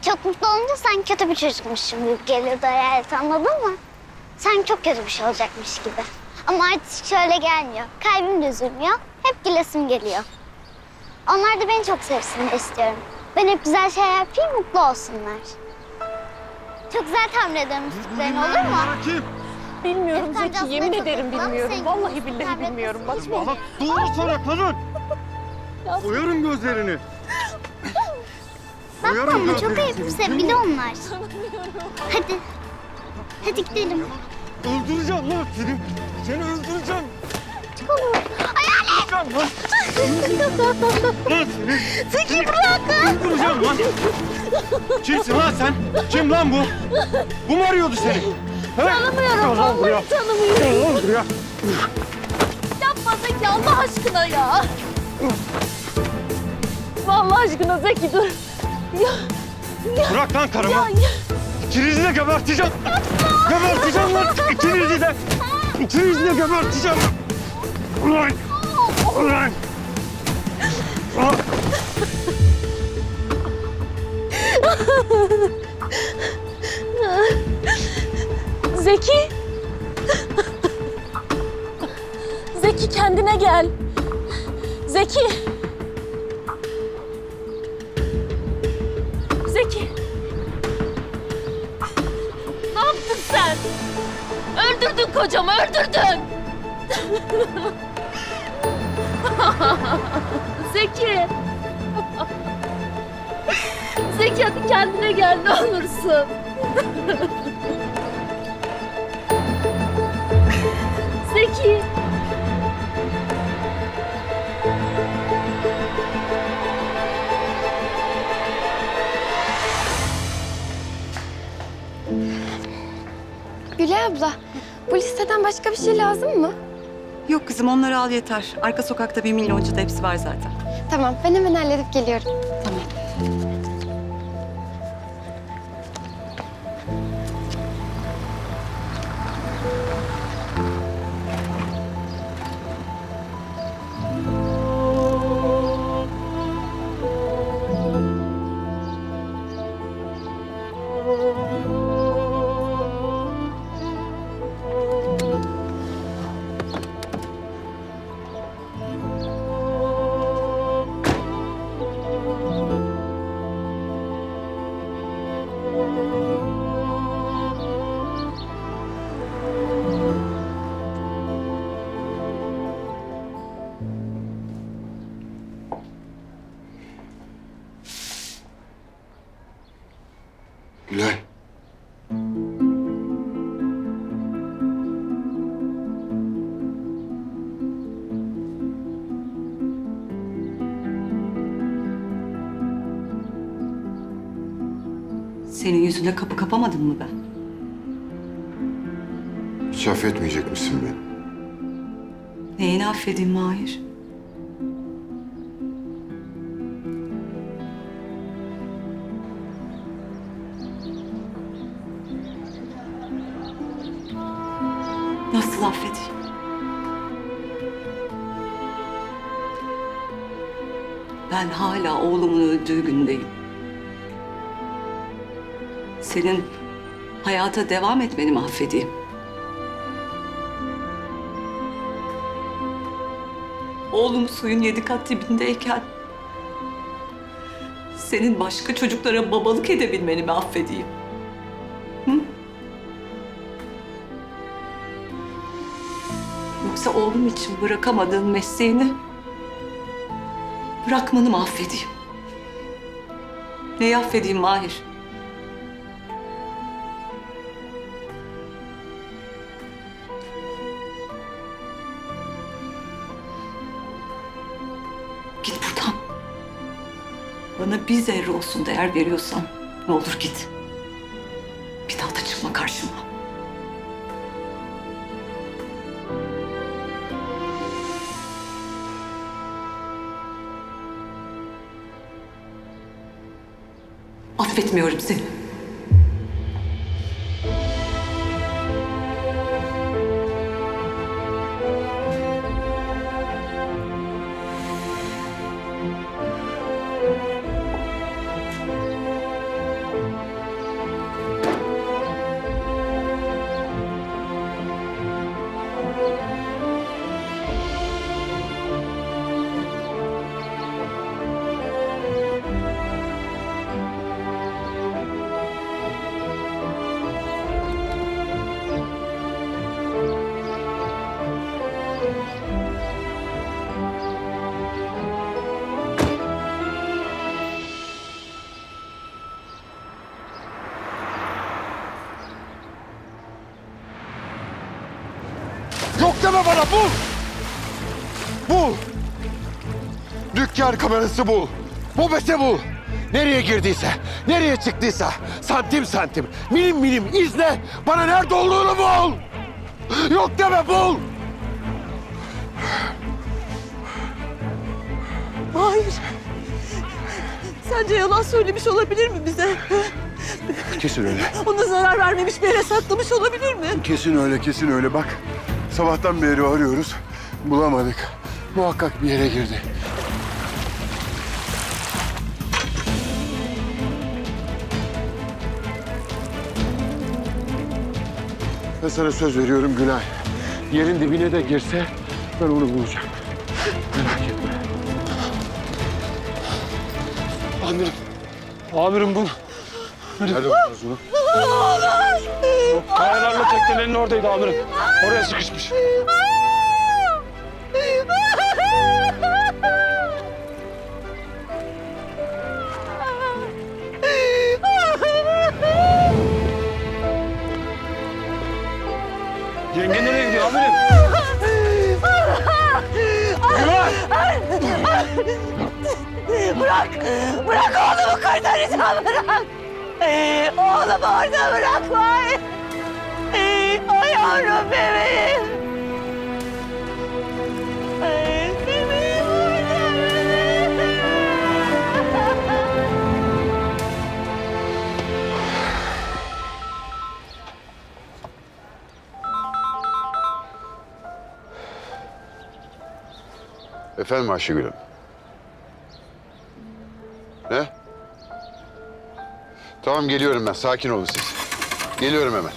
Çok mutlu olunca sen kötü bir çocukmuşsun gibi geliyordu hayal, anladın mı? Sen çok kötü bir şey olacakmış gibi. Ama artık şöyle gelmiyor. Kalbim de üzülmüyor. Hep gülesim geliyor. Onlar da beni çok sevsinler istiyorum. Ben hep güzel şeyler yapayım, mutlu olsunlar. Çok güzel tahmin ediyorum üstlüklerini, olur mu? Kim? Bilmiyorum Evet, Zeki, yemin çok ederim mutlu ama bilmiyorum. sen Vallahi kimsin? billahi Sen bilmiyorum. beklesin. Bak, Bak doğru söyle kadın. Koyarım gözlerini. Bakma ama çok ayıp, sevgili onlar. Hadi. Hadi gidelim. Öldüreceğim lan seni. Seni öldüreceğim. Çıkalım. Öldüreceğim lan. Lan seni. Zeki bırak. Öldüreceğim lan. Kimsin lan sen? Kim lan bu? Bu mu arıyordu seni? Tanımıyorum. Vallahi tanımıyorum. Gel lan buraya. Yapma Zeki, Allah aşkına ya. Vallahi aşkına Zeki dur. Bırak lan karımı. Ya. İkinizi de geberteceğim. Geberteceğim lan. İkinizi de. İkinizi de geberteceğim. Ulan. Ulan. Ah. Zeki. Zeki kendine gel. Zeki. Zeki. Ne yaptın sen? Öldürdün kocamı, öldürdün. Zeki. Zeki hadi kendine gel ne olursun. Zeki. Gülay abla, bu listeden başka bir şey lazım mı? Yok kızım onları al yeter. Arka sokakta 1 milyoncu da hepsi var zaten. Tamam, ben hemen halledip geliyorum. Tamam. Gülay. Senin yüzüne kapı kapamadım mı ben? Hiç affetmeyecek misin beni? Neyini affedeyim Mahir? Nasıl affedeyim? Ben hala oğlumun öldüğü gündeyim. Senin hayata devam etmeni mi affedeyim? Oğlum suyun 7 kat dibindeyken senin başka çocuklara babalık edebilmeni mi affedeyim? Hı? Yoksa oğlum için bırakamadığın mesleğini bırakmanı mı affedeyim? Neyi affedeyim Mahir? Git buradan. Bana bir zerre olsun değer veriyorsan ne olur git. Bir daha da çıkma karşıma. Affetmiyorum seni. deme bana, bul! Bul! Dükkan kamerası bul. Mobese bul. Nereye girdiyse, nereye çıktıysa santim santim, milim milim izle. Bana nerede olduğunu bul. Yok deme, bul. Hayır. Sence yalan söylemiş olabilir mi bize? Kesin öyle. Ona zarar vermemiş bir yere saklamış olabilir mi? Kesin öyle, kesin öyle. Bak, sabahtan beri arıyoruz. Bulamadık. Muhakkak bir yere girdi. Ben sana söz veriyorum Gülay. Yerin dibine de girse ben onu bulacağım. Merak etme. Amirim. Amirim bu. Nerede buldunuz onu? Kayalarla teknenin oradaydı amirim. Oraya sıkışmış. Yenge nereye gidiyor amirim? Gülay! Bırak oğlumu kurtaracağım, bırak. Oğlumu orada bırakma. O yavrum bebeğim. Bebeğim orada, bebeğim. Efendim Ayşegül'üm? Ne? Tamam, geliyorum ben. Sakin olun siz. Geliyorum hemen.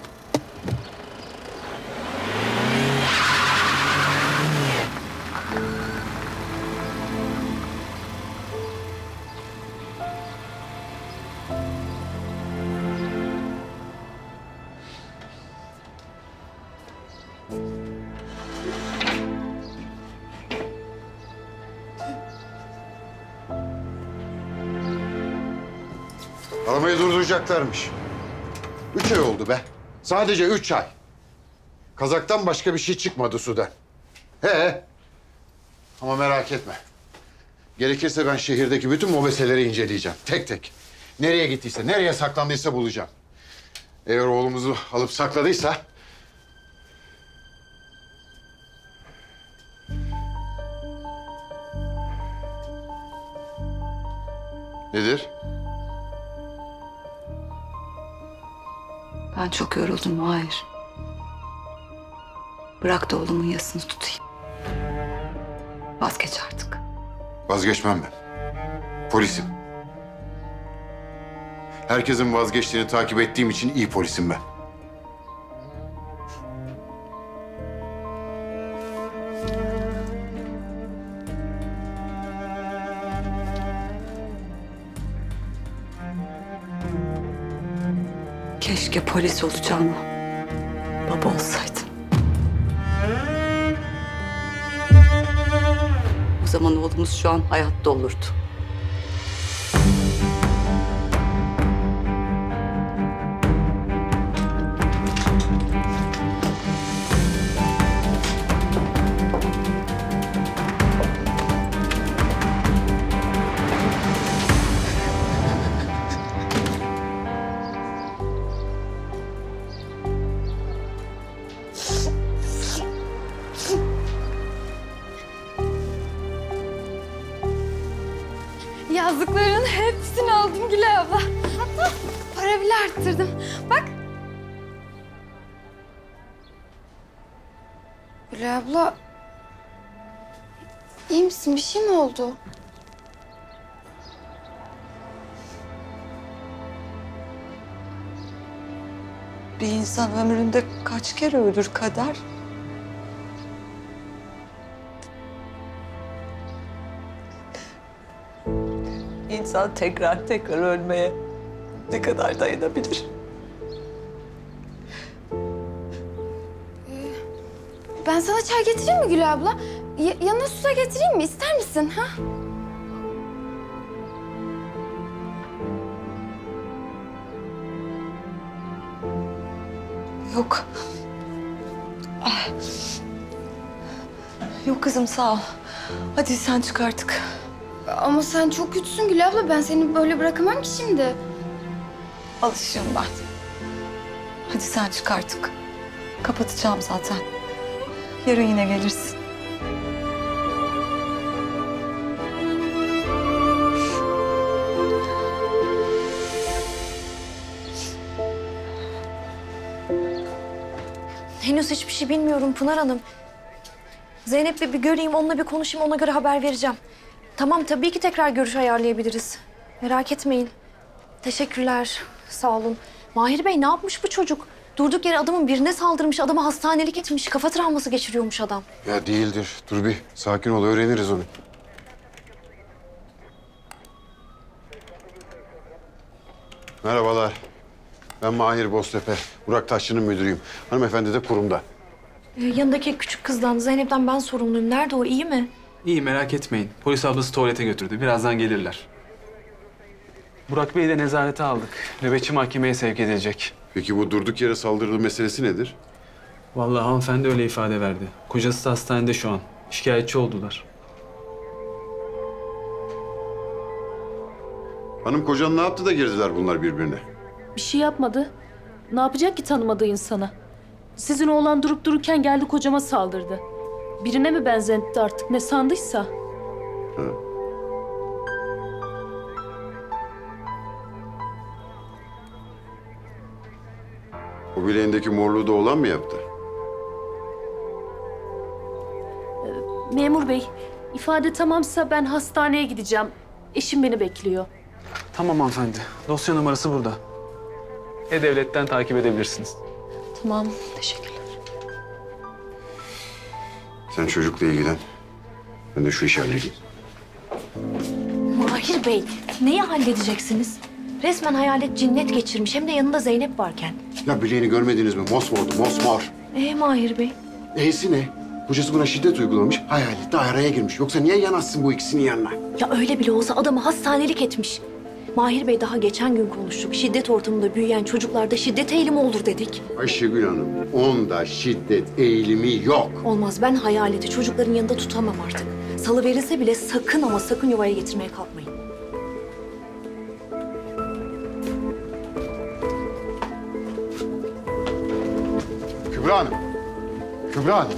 Arabayı durduracaklarmış. 3 ay oldu be. Sadece 3 ay. Kazaktan başka bir şey çıkmadı sudan. He. Ama merak etme. Gerekirse ben şehirdeki bütün mobeseleri inceleyeceğim. Tek tek. Nereye gittiyse, nereye saklandıysa bulacağım. Eğer oğlumuzu alıp sakladıysa... Nedir? Ben çok yoruldum, hayır. Bırak da oğlumun yasını tutayım. Vazgeç artık. Vazgeçmem ben. Polisim. Herkesin vazgeçtiğini takip ettiğim için iyi polisim ben. Keşke polis olacağıma baba olsaydım. O zaman oğlumuz şu an hayatta olurdu. Yazdıklarının hepsini aldım Gülay abla. Hatta para bile arttırdım. Bak. Gülay abla. İyi misin? Bir şey mi oldu? Bir insan ömründe kaç kere ölür Kader? İnsan tekrar tekrar ölmeye ne kadar dayanabilir? Ben sana çay getireyim mi Gülay abla? Yanına su da getireyim mi? İster misin? Ha? Yok. Yok kızım sağ ol. Hadi sen çık artık. Ama sen çok kötüsün Gül abla. Ben seni böyle bırakamam ki şimdi. Alışığım ben. Hadi sen çık artık. Kapatacağım zaten. Yarın yine gelirsin. Henüz hiçbir şey bilmiyorum Pınar Hanım. Zeynep'le bir göreyim, onunla bir konuşayım, ona göre haber vereceğim. Tamam, tabii ki tekrar görüş ayarlayabiliriz. Merak etmeyin. Teşekkürler, sağ olun. Mahir Bey, ne yapmış bu çocuk? Durduk yere adamın birine saldırmış, adama hastanelik etmiş. Kafa travması geçiriyormuş adam. Ya değildir. Dur bir sakin ol, öğreniriz onu. Merhabalar. Ben Mahir Boztepe. Burak Taşçı'nın müdürüyüm. Hanımefendi de kurumda. Yanındaki küçük kızdan, Zeynep'ten ben sorumluyum. Nerede o, iyi mi? İyi merak etmeyin. Polis ablası tuvalete götürdü. Birazdan gelirler. Burak Bey'i de nezarete aldık. Nöbetçi mahkemeye sevk edilecek. Peki bu durduk yere saldırı meselesi nedir? Vallahi hanımefendi öyle ifade verdi. Kocası da hastanede şu an. Şikayetçi oldular. Hanım kocan ne yaptı da girdiler bunlar birbirine? Bir şey yapmadı. Ne yapacak ki tanımadığı insana? Sizin oğlan durup dururken geldi kocama saldırdı. Birine mi benzetti artık ne sandıysa? O bileğindeki morluğu da olan mı yaptı? Memur bey, ifade tamamsa ben hastaneye gideceğim. Eşim beni bekliyor. Tamam hanımefendi. Dosya numarası burada. E-Devlet'ten takip edebilirsiniz. Tamam, teşekkürler. Sen çocukla ilgilen. Ben de şu işi halledeyim. Mahir Bey, neyi halledeceksiniz? Resmen hayalet cinnet geçirmiş, hem de yanında Zeynep varken. Ya bileğini görmediniz mi? Mosmordu, mosmor. Mahir Bey? Neyse ne? Kocası buna şiddet uygulamış, hayalet de araya girmiş. Yoksa niye yanaşsın bu ikisinin yanına? Ya öyle bile olsa adamı hastanelik etmiş. Mahir Bey, daha geçen gün konuştuk. Şiddet ortamında büyüyen çocuklarda şiddet eğilimi olur dedik. Ayşegül Hanım, onda şiddet eğilimi yok. Olmaz, ben hayaleti çocukların yanında tutamam artık. Salı verilse bile sakın ama sakın yuvaya getirmeye kalkmayın. Kübra Hanım. Kübra Hanım.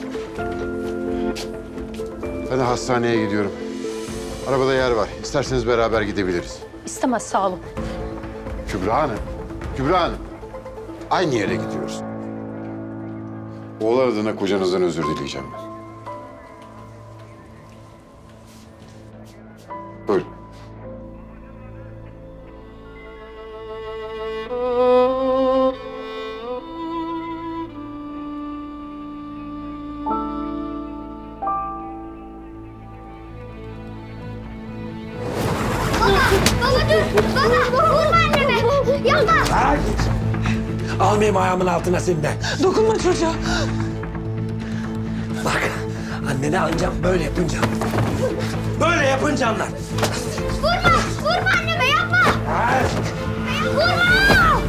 Ben de hastaneye gidiyorum. Arabada yer var. İsterseniz beraber gidebiliriz. İstemez, sağ olun. Kübra Hanım. Kübra Hanım. Aynı yere gidiyoruz. Oğlan adına kocanızdan özür dileyeceğim ben. Buyurun. Almayayım ayağımın altına seni de. Dokunma çocuğa. Bak, annene ancak böyle yapınca. Böyle yapınca anlar. Vurma! Vurma anneme, yapma! Ha? Vurma!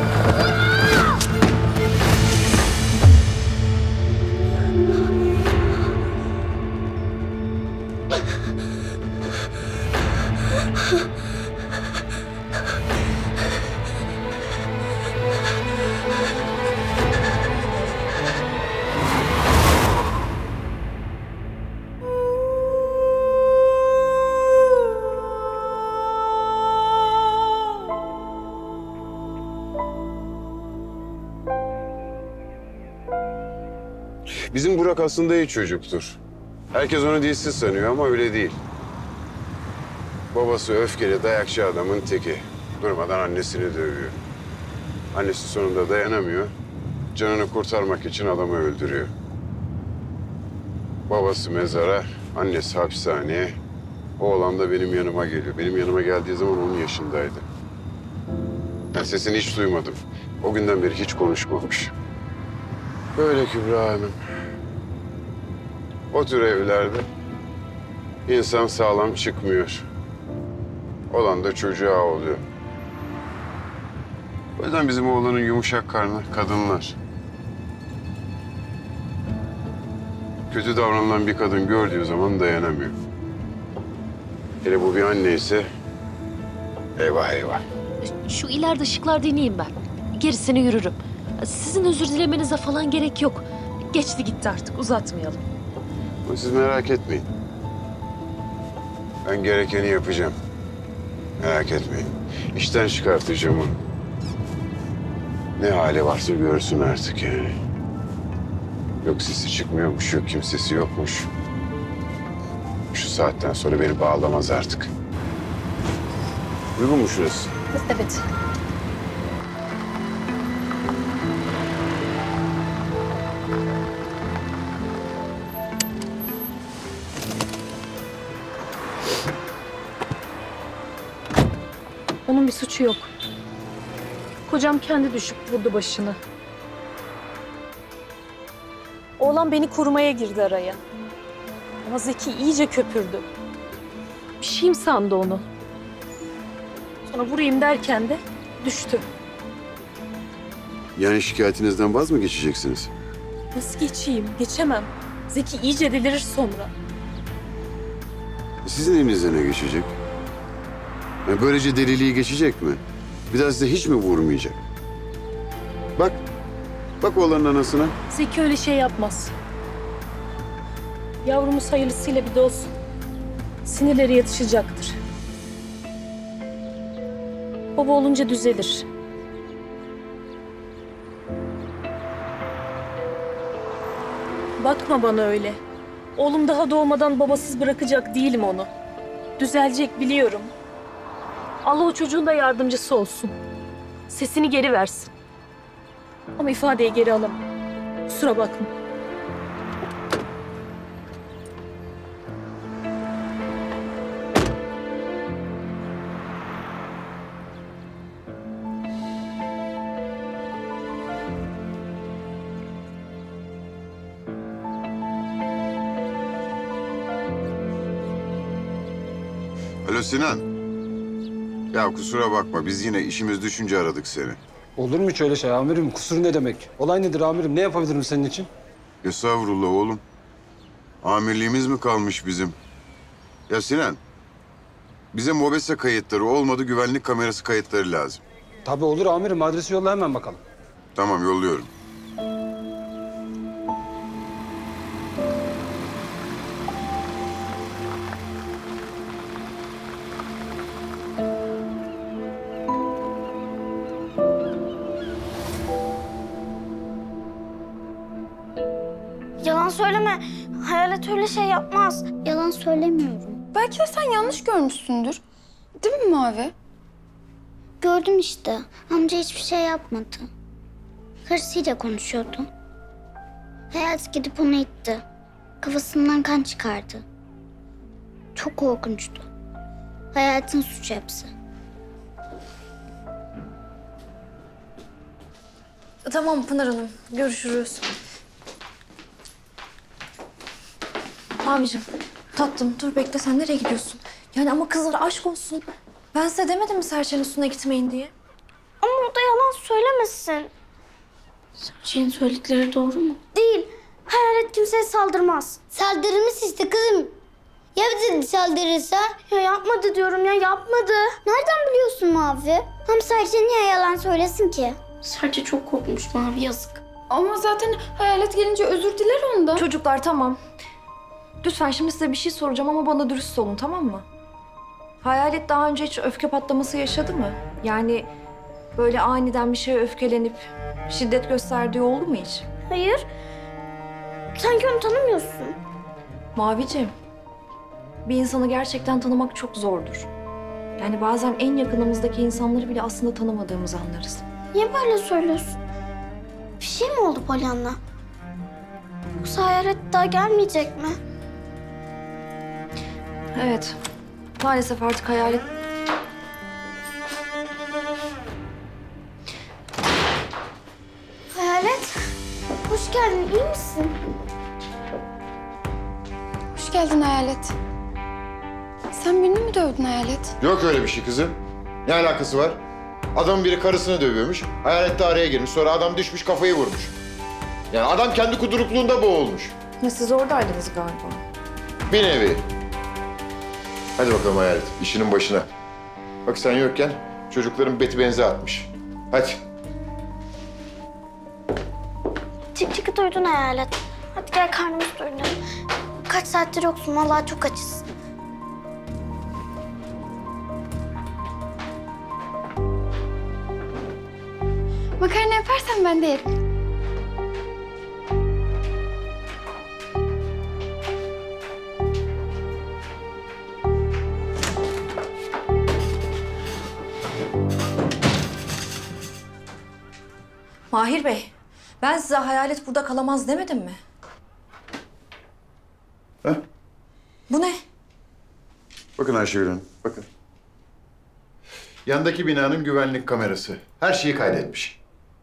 Bizim Burak aslında iyi çocuktur. Herkes onu dilsiz sanıyor ama öyle değil. Babası öfkeli, dayakçı adamın teki. Durmadan annesini dövüyor. Annesi sonunda dayanamıyor. Canını kurtarmak için adamı öldürüyor. Babası mezara, annesi hapishaneye. Oğlan da benim yanıma geliyor. Benim yanıma geldiği zaman 10 yaşındaydı. Ben sesini hiç duymadım. O günden beri hiç konuşmamış. Böyle Kübra Hanım. O tür evlerde insan sağlam çıkmıyor. Olan da çocuğa oluyor. O yüzden bizim oğlanın yumuşak karnı kadınlar. kötü davranılan bir kadın gördüğü zaman dayanamıyor. Hele bu bir anne ise eyvah eyvah. Şu ileride ışıklarda ineyim ben. Gerisini yürürüm. Sizin özür dilemenize falan gerek yok. Geçti gitti artık, uzatmayalım. Ama siz merak etmeyin. Ben gerekeni yapacağım. Merak etmeyin. İşten çıkartacağım onu. Ne hali varsa görsün artık yani. Yok sesi çıkmıyormuş, yok kimsesi yokmuş. Şu saatten sonra beni bağlamaz artık. Uygun mu şurası? Evet. Onun bir suçu yok. Kocam kendi düşüp vurdu başını. Oğlan beni korumaya girdi araya. Ama Zeki iyice köpürdü. Bir şeyim sandı onu. Sonra vurayım derken de düştü. Yani şikayetinizden vaz mı geçeceksiniz? Nasıl geçeyim? Geçemem. Zeki iyice delirir sonra. Sizin elinizde ne geçecek? Yani böylece deliliği geçecek mi? Bir daha size hiç mi vurmayacak? Bak, bak oğlanın anasına. Zeki öyle şey yapmaz. Yavrumuz hayırlısıyla bir de olsun. Sinirleri yatışacaktır. Baba olunca düzelir. Bakma bana öyle. Oğlum daha doğmadan babasız bırakacak değilim onu. Düzelecek biliyorum. Allah o çocuğun da yardımcısı olsun. Sesini geri versin. Ama ifadeyi geri alamam. Kusura bakma. Alo Sinan. Ya kusura bakma biz yine işimiz düşünce aradık seni. Olur mu hiç öyle şey amirim? Kusur ne demek? Olay nedir amirim? Ne yapabilirim senin için? Estağfurullah oğlum. Amirliğimiz mi kalmış bizim? Ya Sinan. Bize mobese kayıtları olmadı, güvenlik kamerası kayıtları lazım. Tabii olur amirim. Adresi yolla hemen bakalım. Tamam yolluyorum. Yalan söyleme. Hayalet öyle şey yapmaz. Yalan söylemiyorum. Belki de sen yanlış görmüşsündür. Değil mi Mavi? Gördüm işte. Amca hiçbir şey yapmadı. Karısıyla konuşuyordu. Hayalet gidip onu itti. Kafasından kan çıkardı. Çok korkunçtu. Hayaletin suçu hepsi. Tamam Pınar Hanım, görüşürüz. Abicim, tatlım dur bekle, sen nereye gidiyorsun? Yani ama kızlar aşk olsun. Ben size demedim mi Serçe'nin üstüne gitmeyin diye? Ama o da yalan söylemesin. Serçe'nin söyledikleri doğru mu? Değil. Hayalet kimseye saldırmaz. Saldırmış işte kızım. Ya bize saldırırsa? Ya yapmadı diyorum ya, yapmadı. Nereden biliyorsun Mavi? Hem Serçe niye yalan söylesin ki? Serçe çok korkmuş Mavi, yazık. Ama zaten hayalet gelince özür diler ondan. Çocuklar tamam. Lütfen şimdi size bir şey soracağım ama bana dürüst olun, tamam mı? Hayalet daha önce hiç öfke patlaması yaşadı mı? Yani böyle aniden bir şeye öfkelenip şiddet gösterdiği oldu mu hiç? Hayır. Sanki onu tanımıyorsun. Maviciğim, bir insanı gerçekten tanımak çok zordur. Yani bazen en yakınımızdaki insanları bile aslında tanımadığımızı anlarız. Niye böyle söylüyorsun? Bir şey mi oldu Pollyanna? Yoksa hayalet daha gelmeyecek mi? Evet, maalesef artık hayalet... Hayalet, hoş geldin, iyi misin? Hoş geldin hayalet. Sen birini mi dövdün hayalet? Yok öyle bir şey kızım. Ne alakası var? Adamın biri karısını dövüyormuş. Hayalet de araya girmiş. Sonra adam düşmüş, kafayı vurmuş. Yani adam kendi kudurukluğunda boğulmuş. Ne, siz oradaydınız galiba. Bir nevi. Hadi bakalım Hayalet, işinin başına. Bak sen yokken çocukların beti benze atmış. Hadi. Çık çıkı duydun Hayalet. Hadi gel karnımız doyuralım. Kaç saattir yoksun, vallahi çok açız. Makarna yaparsan ben de yerim. Mahir Bey, ben size Hayalet burada kalamaz demedim mi? Ha? Bu ne? Bakın Ayşegül Hanım, bakın. Yandaki binanın güvenlik kamerası. Her şeyi kaydetmiş.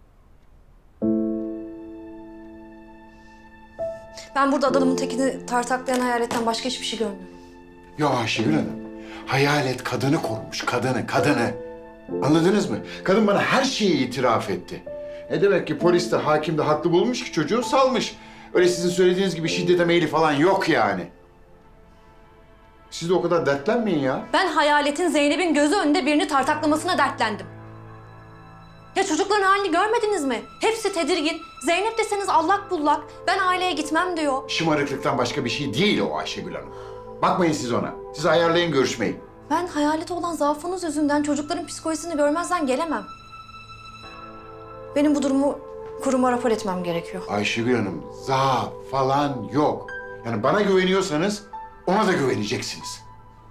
Ben burada adamın tekini tartaklayan Hayalet'ten başka hiçbir şey görmüyorum. Ya Ayşegül Hanım, Hayalet kadını korumuş, kadını. Anladınız mı? Kadın bana her şeyi itiraf etti. Demek ki polis de, hakim de haklı bulmuş ki çocuğu salmış. Öyle sizin söylediğiniz gibi şiddete meyili falan yok yani. Siz de o kadar dertlenmeyin ya. Ben Hayalet'in Zeynep'in gözü önünde birini tartaklamasına dertlendim. Ya çocukların halini görmediniz mi? Hepsi tedirgin. Zeynep deseniz allak bullak. Ben aileye gitmem diyor. Şımarıklıktan başka bir şey değil o Ayşegül Hanım. Bakmayın siz ona. Siz ayarlayın görüşmeyi. Ben Hayalet'e olan zaafınız yüzünden çocukların psikolojisini görmezden gelemem. Benim bu durumu kuruma rapor etmem gerekiyor. Ayşegül Hanım, zaaf falan yok. Yani bana güveniyorsanız ona da güveneceksiniz.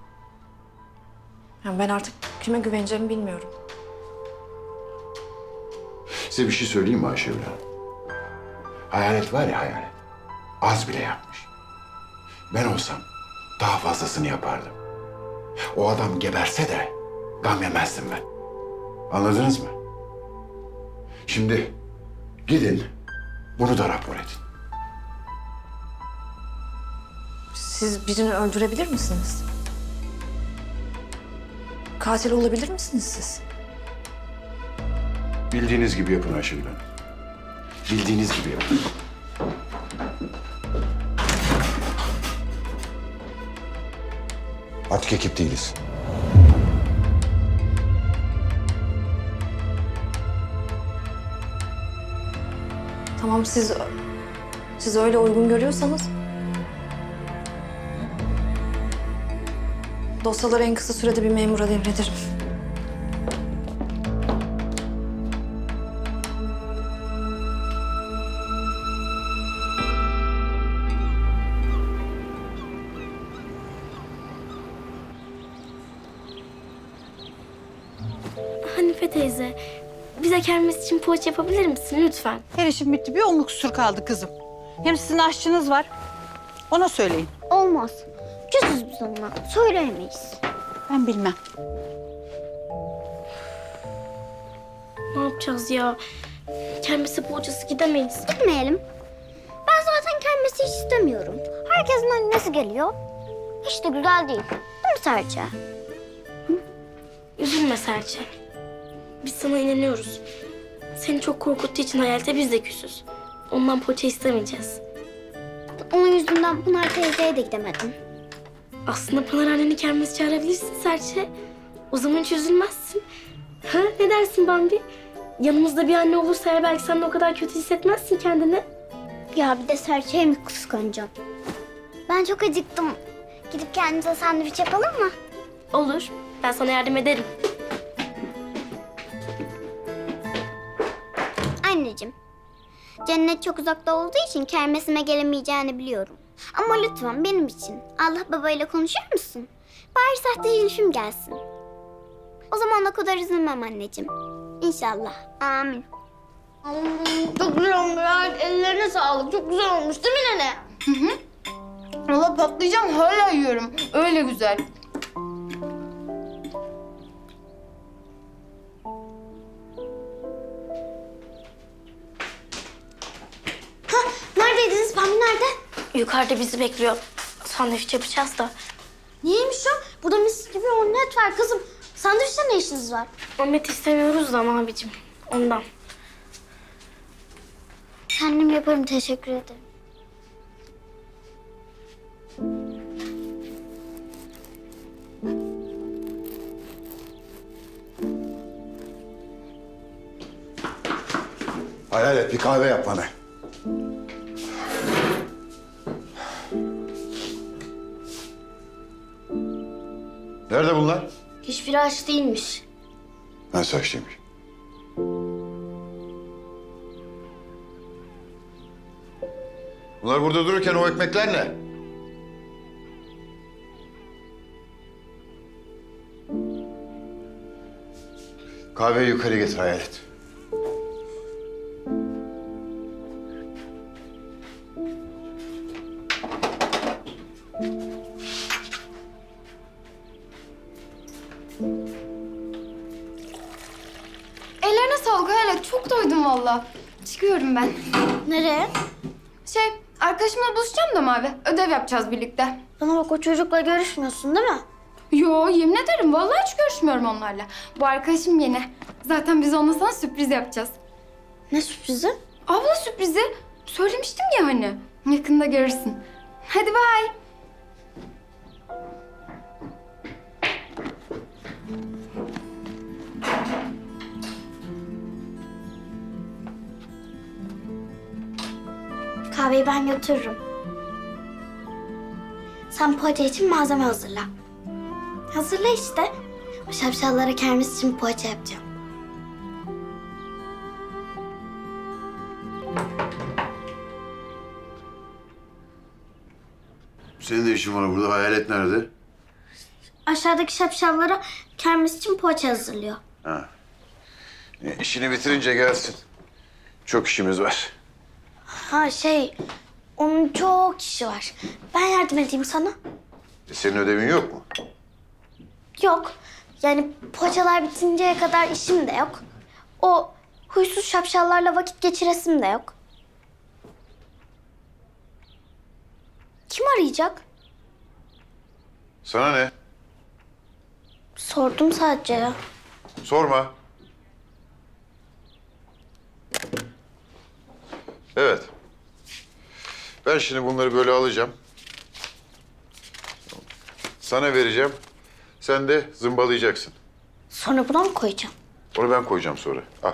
Yani ben artık kime güveneceğimi bilmiyorum. Size bir şey söyleyeyim mi Ayşegül Hanım? Hayalet var ya Hayalet. Az bile yapmış. Ben olsam daha fazlasını yapardım. O adam geberse de gam yemezdim ben. Anladınız mı? Şimdi gidin bunu da rapor edin. Siz birini öldürebilir misiniz? Katil olabilir misiniz siz? Bildiğiniz gibi yapın Ayşegül Hanım. Bildiğiniz gibi yapın. Artık ekip değiliz. Tamam, siz öyle uygun görüyorsanız dosyaları en kısa sürede bir memura devrederim. Hanife teyze, bize kermes için poğaça yapabilir misin lütfen? Her işim bitti. Bir onluk kusur kaldı kızım. Hem sizin aşçınız var. Ona söyleyin. Olmaz. Küsüz biz onunla. Söyleyemeyiz. Ben bilmem. Ne yapacağız ya? Kermese poğaçası gidemeyiz. Gitmeyelim. Ben zaten kermesi hiç istemiyorum. Herkesin annesi geliyor. Hiç de güzel değil. Değil mi Serçe? Üzülme Serçe. Biz sana inanıyoruz. Seni çok korkuttuğu için Hayalet'e biz de küsüz. Ondan poğaça istemeyeceğiz. Onun yüzünden Pınar teyzeye de gidemedim. Aslında Pınar anneni kermese çağırabilirsin Serçe. O zaman hiç üzülmezsin. Ha, ne dersin Bambi? Yanımızda bir anne olursa ya belki sen de o kadar kötü hissetmezsin kendini. Ya bir de Serçe'ye mi kıskanacağım? Ben çok acıktım. Gidip kendimize sandviç yapalım mı? Olur. Ben sana yardım ederim. Anneciğim, cennet çok uzakta olduğu için kermesime gelemeyeceğini biliyorum. Ama lütfen benim için Allah babayla konuşur musun? Bari sahte Elif'im gelsin. O zaman o kadar üzülmem anneciğim. İnşallah. Amin. Çok güzel olmuş. Ellerine sağlık. Çok güzel olmuş değil mi nene? Hı hı. Valla patlayacağım, hala yiyorum. Öyle güzel. Neredeydiniz? Pambi nerede? Yukarıda bizi bekliyor. Sandviç yapacağız da. Niyeymiş o? Burada mis gibi omlet var kızım. Sandviçte ne işiniz var? Omlet istemiyoruz da ama abicim. Ondan. Kendim yaparım, teşekkür ederim. Hayalet bir kahve yap bana. Nerede bunlar? Hiçbiri aç değilmiş. Nasıl açtıymış? Bunlar burada dururken o ekmekler ne? Kahveyi yukarı getir Hayalet. Ellerine sağlık Hayalet. Çok doydum valla. Çıkıyorum ben. Nereye? Arkadaşımla buluşacağım da Mavi. Ödev yapacağız birlikte. Bana bak, o çocukla görüşmüyorsun değil mi? Yo, yemin ederim. Vallahi hiç görüşmüyorum onlarla. Bu arkadaşım yeni. Zaten biz onunla sana sürpriz yapacağız. Ne sürprizi? Abla sürprizi. Söylemiştim ya hani. Yakında görürsün. Hadi bay. Kahveyi ben götürürüm. Sen poğaça için malzeme hazırla. Hazırla işte. O şapşallara kermes için poğaça yapacağım. Senin de işin var burada. Hayalet nerede? Aşağıdaki şapşallara kermes için poğaça hazırlıyor. Ha. İşini bitirince gelsin. Çok işimiz var. Onun çok işi var. Ben yardım edeyim sana. Senin ödevin yok mu? Yok. Yani poğaçalar bitinceye kadar işim de yok. O huysuz şapşallarla vakit geçiresim de yok. Kim arayacak? Sana ne? Sordum sadece ya. Sorma. Evet. Ben şimdi bunları böyle alacağım. Sana vereceğim. Sen de zımbalayacaksın. Sonra buna mı koyacağım? Onu ben koyacağım sonra. Al.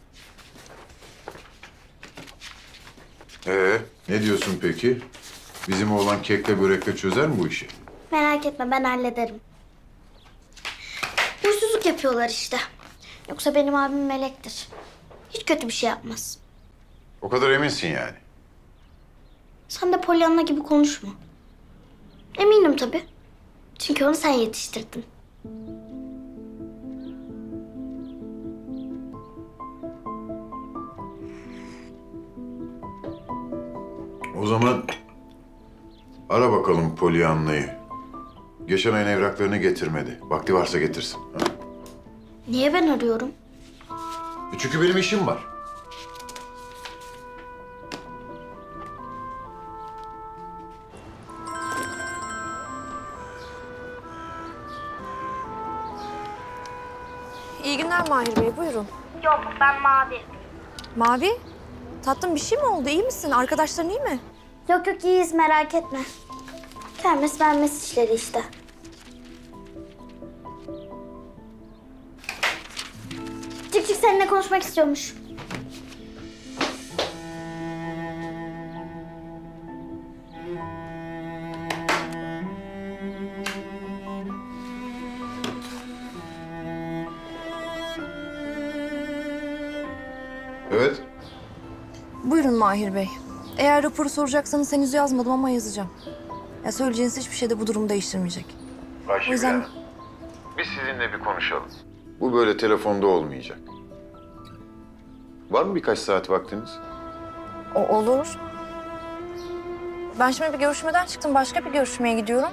Ne diyorsun peki? Bizim oğlan kekle börekle çözer mi bu işi? Merak etme, ben hallederim. Huysuzluk yapıyorlar işte. Yoksa benim abim melektir. Hiç kötü bir şey yapmaz. O kadar eminsin yani. Sen de Pollyanna gibi konuşma. Eminim tabii. Çünkü onu sen yetiştirdin. O zaman ara bakalım Pollyanna'yı. Geçen ayın evraklarını getirmedi. Vakti varsa getirsin. Ha? Niye ben arıyorum? Çünkü benim işim var. İyi günler Mahir Bey, buyurun. Yok, ben Mavi. Mavi, tatlım bir şey mi oldu? İyi misin? Arkadaşların iyi mi? Yok iyiyiz, merak etme. Kermes vermesi işleri işte. Çık seninle konuşmak istiyormuş. Evet. Buyurun Mahir Bey. Eğer raporu soracaksanız henüz yazmadım ama yazacağım. Ya söyleyeceğiniz hiçbir şey de bu durumu değiştirmeyecek. O yüzden biz sizinle bir konuşalım. Bu böyle telefonda olmayacak. Var mı birkaç saat vaktiniz? olur. Ben şimdi bir görüşmeden çıktım. Başka bir görüşmeye gidiyorum.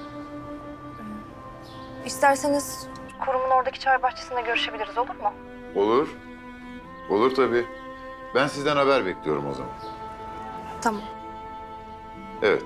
İsterseniz kurumun oradaki çay bahçesinde görüşebiliriz, olur mu? Olur. Olur tabii. Ben sizden haber bekliyorum o zaman. Tamam. Evet.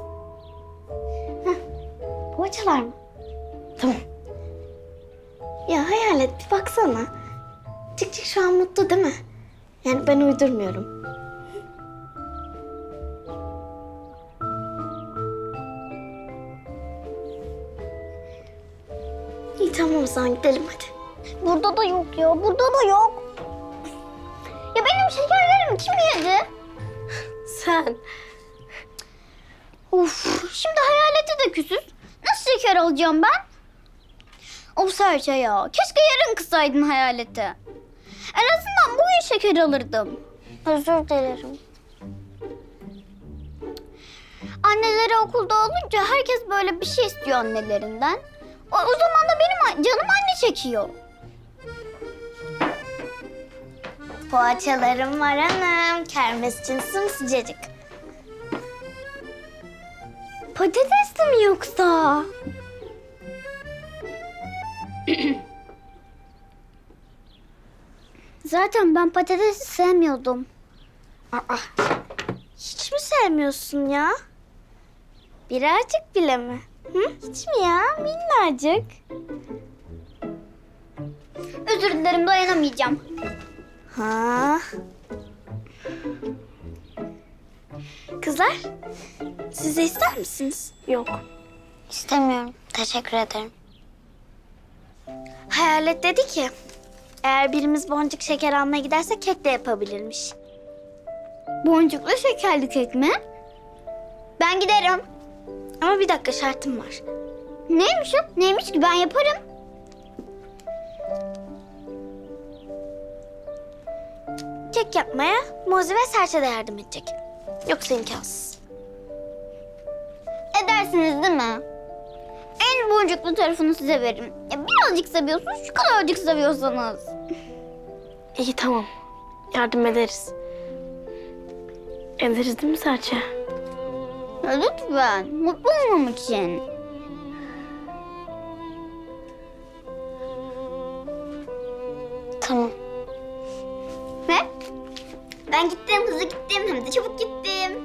Poğaçalar mı? Tamam. Ya Hayalet bir baksana. Cik Cik şu an mutlu değil mi? Yani ben uydurmuyorum. İyi tamam o zaman gidelim hadi. Burada da yok ya, burada da yok. Ya benim şekerlerimi kim yedi? Sen. Of, şimdi Hayalete de küsüz. Nasıl şeker alacağım ben? Of Serçe ya, keşke yarın kısaydın Hayalete. En azından bugün şeker alırdım. Özür dilerim. Anneleri okulda olunca herkes böyle bir şey istiyor annelerinden. O zaman da benim canım anne çekiyor. Poğaçalarım var hanım. Kermes için sımsıcacık. Patatesli mi yoksa? Zaten ben patatesi sevmiyordum. Aa, hiç mi sevmiyorsun ya? Birazcık bile mi? Hı? Hiç mi ya? Minnacık. Özür dilerim, dayanamayacağım. Ha. Kızlar, siz de ister misiniz? Yok. İstemiyorum. Teşekkür ederim. Hayalet dedi ki, eğer birimiz boncuk şeker almaya giderse kek de yapabilirmiş. Boncuklu şekerli kek mi? Ben giderim. Ama bir dakika şartım var. Neymiş o? Neymiş ki ben yaparım. Kek yapmaya Mozi ve Serçe de yardım edecek. Yoksa imkansız. Edersiniz değil mi? En boncuklu tarafını size veririm. Ya birazcık seviyorsunuz, şu kadarcık seviyorsanız. İyi tamam. Yardım ederiz. Ederiz değil mi Serçe? Ya lütfen, mutlu olmam için. Tamam. Ve ben gittim, hızlı gittim, hem de çabuk gittim.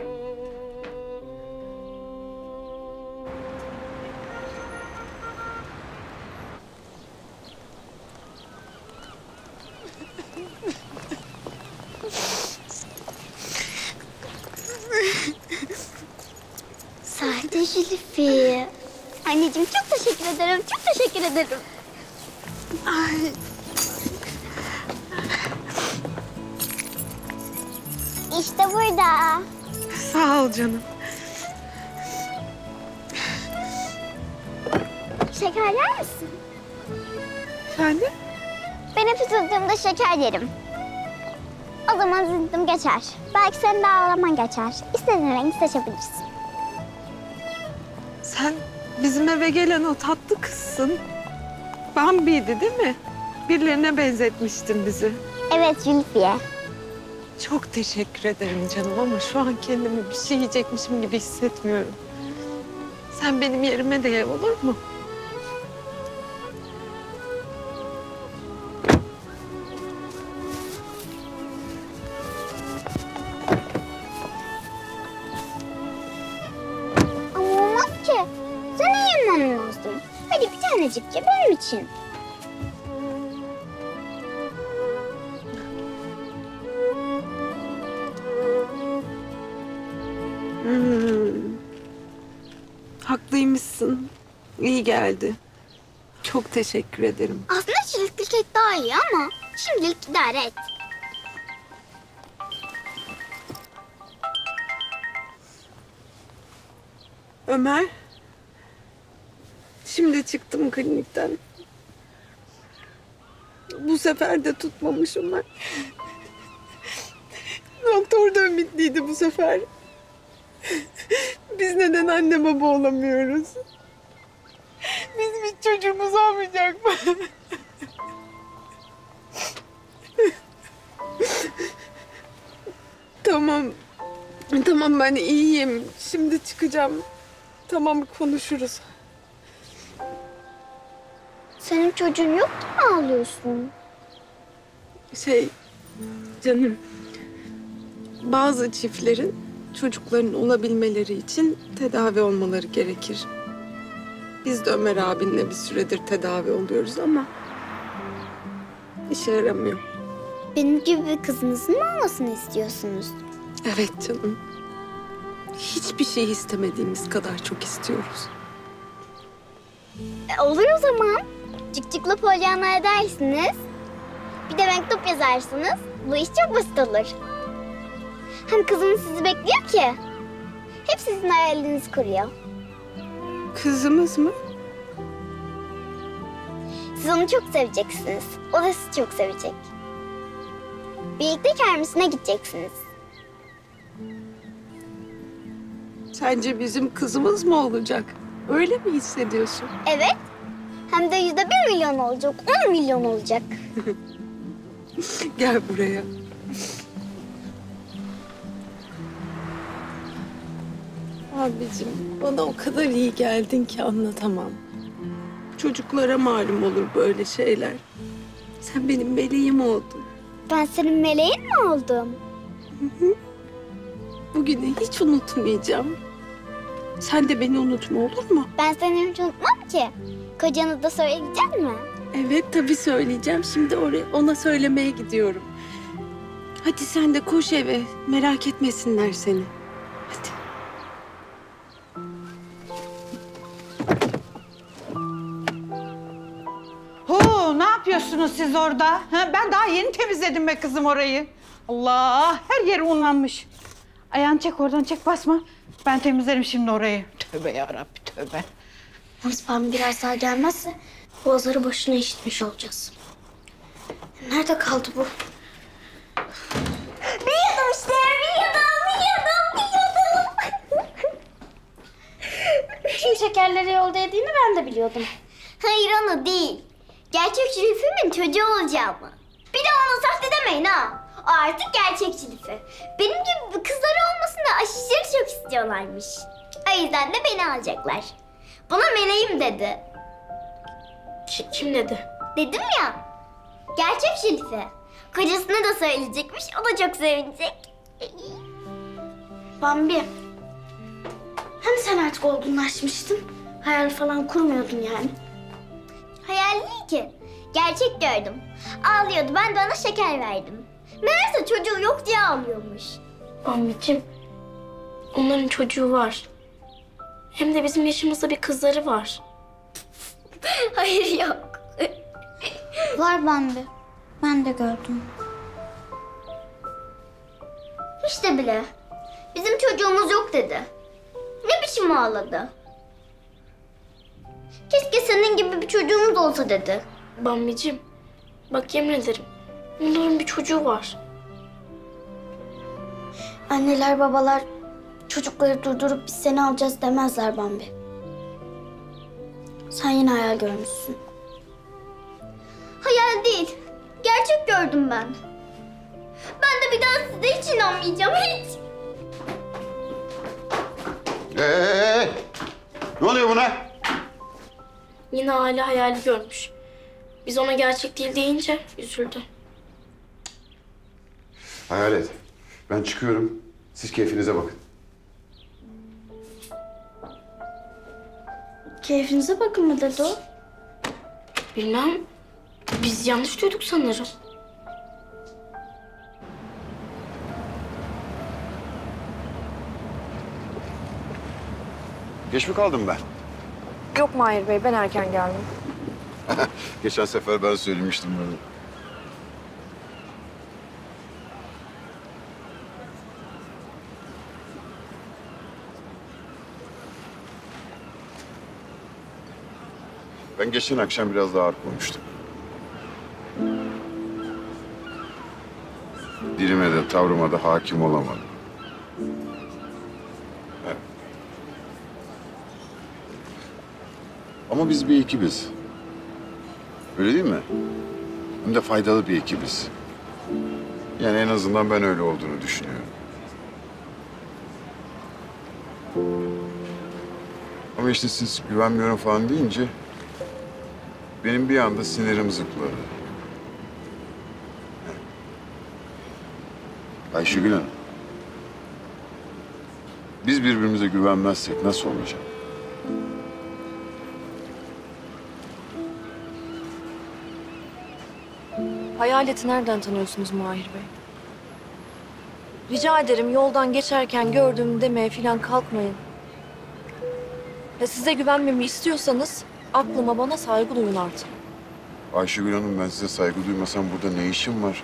Sahte Zülfü. Anneciğim çok teşekkür ederim, çok teşekkür ederim. Ay. İşte burada. Sağ ol canım. Şeker yer misin? Efendim? Ben hep üzüldüğümde şeker yerim. O zaman üzüldüğüm geçer. Belki senin de ağlaman geçer. İstediğin rengi seçebilirsin. Sen bizim eve gelen o tatlı kızsın. Bambi'ydi değil mi? Birilerine benzetmiştin bizi. Evet Zülfiye. Çok teşekkür ederim canım ama şu an kendimi bir şey yiyecekmişim gibi hissetmiyorum. Sen benim yerime de ye, olur mu? Ama olmaz ki. Sana yemem lazım. Hadi bir tanecik ye benim için. Haklıymışsın. İyi geldi. Çok teşekkür ederim. Aslında çilekli kek daha iyi ama şimdilik idare et. Ömer. Şimdi çıktım klinikten. Bu sefer de tutmamış Ömer. Doktor da ümitliydi bu sefer. Biz neden anne baba olamıyoruz? Bizim hiç çocuğumuz olmayacak mı? Tamam. Tamam ben iyiyim. Şimdi çıkacağım. Tamam konuşuruz. Senin çocuğun yok da mı ağlıyorsun? Canım. Bazı çiftlerin çocukların olabilmeleri için tedavi olmaları gerekir. Biz de Ömer abinle bir süredir tedavi oluyoruz ama işe yaramıyor. Benim gibi bir kızınızın mı olmasını istiyorsunuz? Evet canım. Hiçbir şey istemediğimiz kadar çok istiyoruz. Olur o zaman. Cikcikli Pollyanna edersiniz. Bir de mektup yazarsınız. Bu iş çok basit olur. Hem kızınız sizi bekliyor ki. Hep sizin hayalinizi kuruyor. Kızımız mı? Siz onu çok seveceksiniz. O da sizi çok sevecek. Birlikte kermesine gideceksiniz. Sence bizim kızımız mı olacak? Öyle mi hissediyorsun? Evet. Hem de %1 milyon olacak. 10 milyon olacak. Gel buraya. Abicim bana o kadar iyi geldin ki anlatamam. Çocuklara malum olur böyle şeyler. Sen benim meleğim oldun. Ben senin meleğin mi oldum? Bugünü hiç unutmayacağım. Sen de beni unutma, olur mu? Ben seni hiç unutmam ki. Kocanı da söyleyecek mi? Evet tabii söyleyeceğim. Şimdi ona söylemeye gidiyorum. Hadi sen de koş eve. Merak etmesinler seni. Hadi. Ne yapıyorsunuz siz orada? Ha, ben daha yeni temizledim be kızım orayı. Allah, her yeri unlanmış. Ayağını çek oradan, çek, basma. Ben temizlerim şimdi orayı. Tövbe yarabbi, tövbe. Yalnız ben biraz daha gelmezse boğazları boşuna işitmiş olacağız. Nerede kaldı bu? Biliyordum işte, biliyordum. Şimdi şekerleri yolda yediğini ben de biliyordum. Hayır onu değil. Gerçek Şerif'imin çocuğu olacağımı. Bir de ona sahte demeyin ha. O artık gerçek Şerifi. Benim gibi kızları olmasını aşırı çok istiyorlarmış. O yüzden de beni alacaklar. Buna meleğim dedi. Kim dedi? Dedim ya. Gerçek Şerifi. Kocasına da söyleyecekmiş. O da çok sevinecek. Bambi. Hani sen artık olgunlaşmıştın? Hayal falan kurmuyordun yani. Hayal değil ki. Gerçek gördüm. Ağlıyordu. Ben de ona şeker verdim. Meğerse çocuğu yok diye ağlıyormuş. Bambi'cim, onların çocuğu var. Hem de bizim yaşımızda bir kızları var. Hayır yok. Var Bambi. Ben de gördüm. İşte bile. Bizim çocuğumuz yok dedi. Ne biçim ağladı? Keşke senin gibi bir çocuğumuz olsa dedi. Bambi'cim, bak yemin ederim onların bir çocuğu var. Anneler babalar çocukları durdurup biz seni alacağız demezler Bambi. Sen yine hayal görmüşsün. Hayal değil. Gerçek gördüm ben. Ben de bir daha size hiç inanmayacağım, hiç. Ne oluyor buna? Yine hala hayali görmüş. Biz ona gerçek değil deyince üzüldü. Hayalet. Ben çıkıyorum. Siz keyfinize bakın. Keyfinize bakın mı dedi o? Bilmem. Biz yanlış duyduk sanırım. Geç mi kaldım ben? Yok Mahir Bey, ben erken geldim. Geçen sefer ben söylemiştim bunu. Ben geçen akşam biraz daha ağır konuştum. Dilime de tavrıma da hakim olamadım. Evet. Ama biz bir ekibiz. Öyle değil mi? Hem de faydalı bir ekibiz. Yani en azından ben öyle olduğunu düşünüyorum. Ama işte siz güvenmiyorum falan deyince benim bir anda sinirim zıpladı. Ayşegül Hanım, biz birbirimize güvenmezsek nasıl olacak? Hayaleti nereden tanıyorsunuz Mahir Bey? Rica ederim yoldan geçerken gördüm demeye falan kalkmayın. Ya size güvenmemi istiyorsanız aklıma bana saygı duyun artık. Ayşegül Hanım, ben size saygı duymasam burada ne işim var?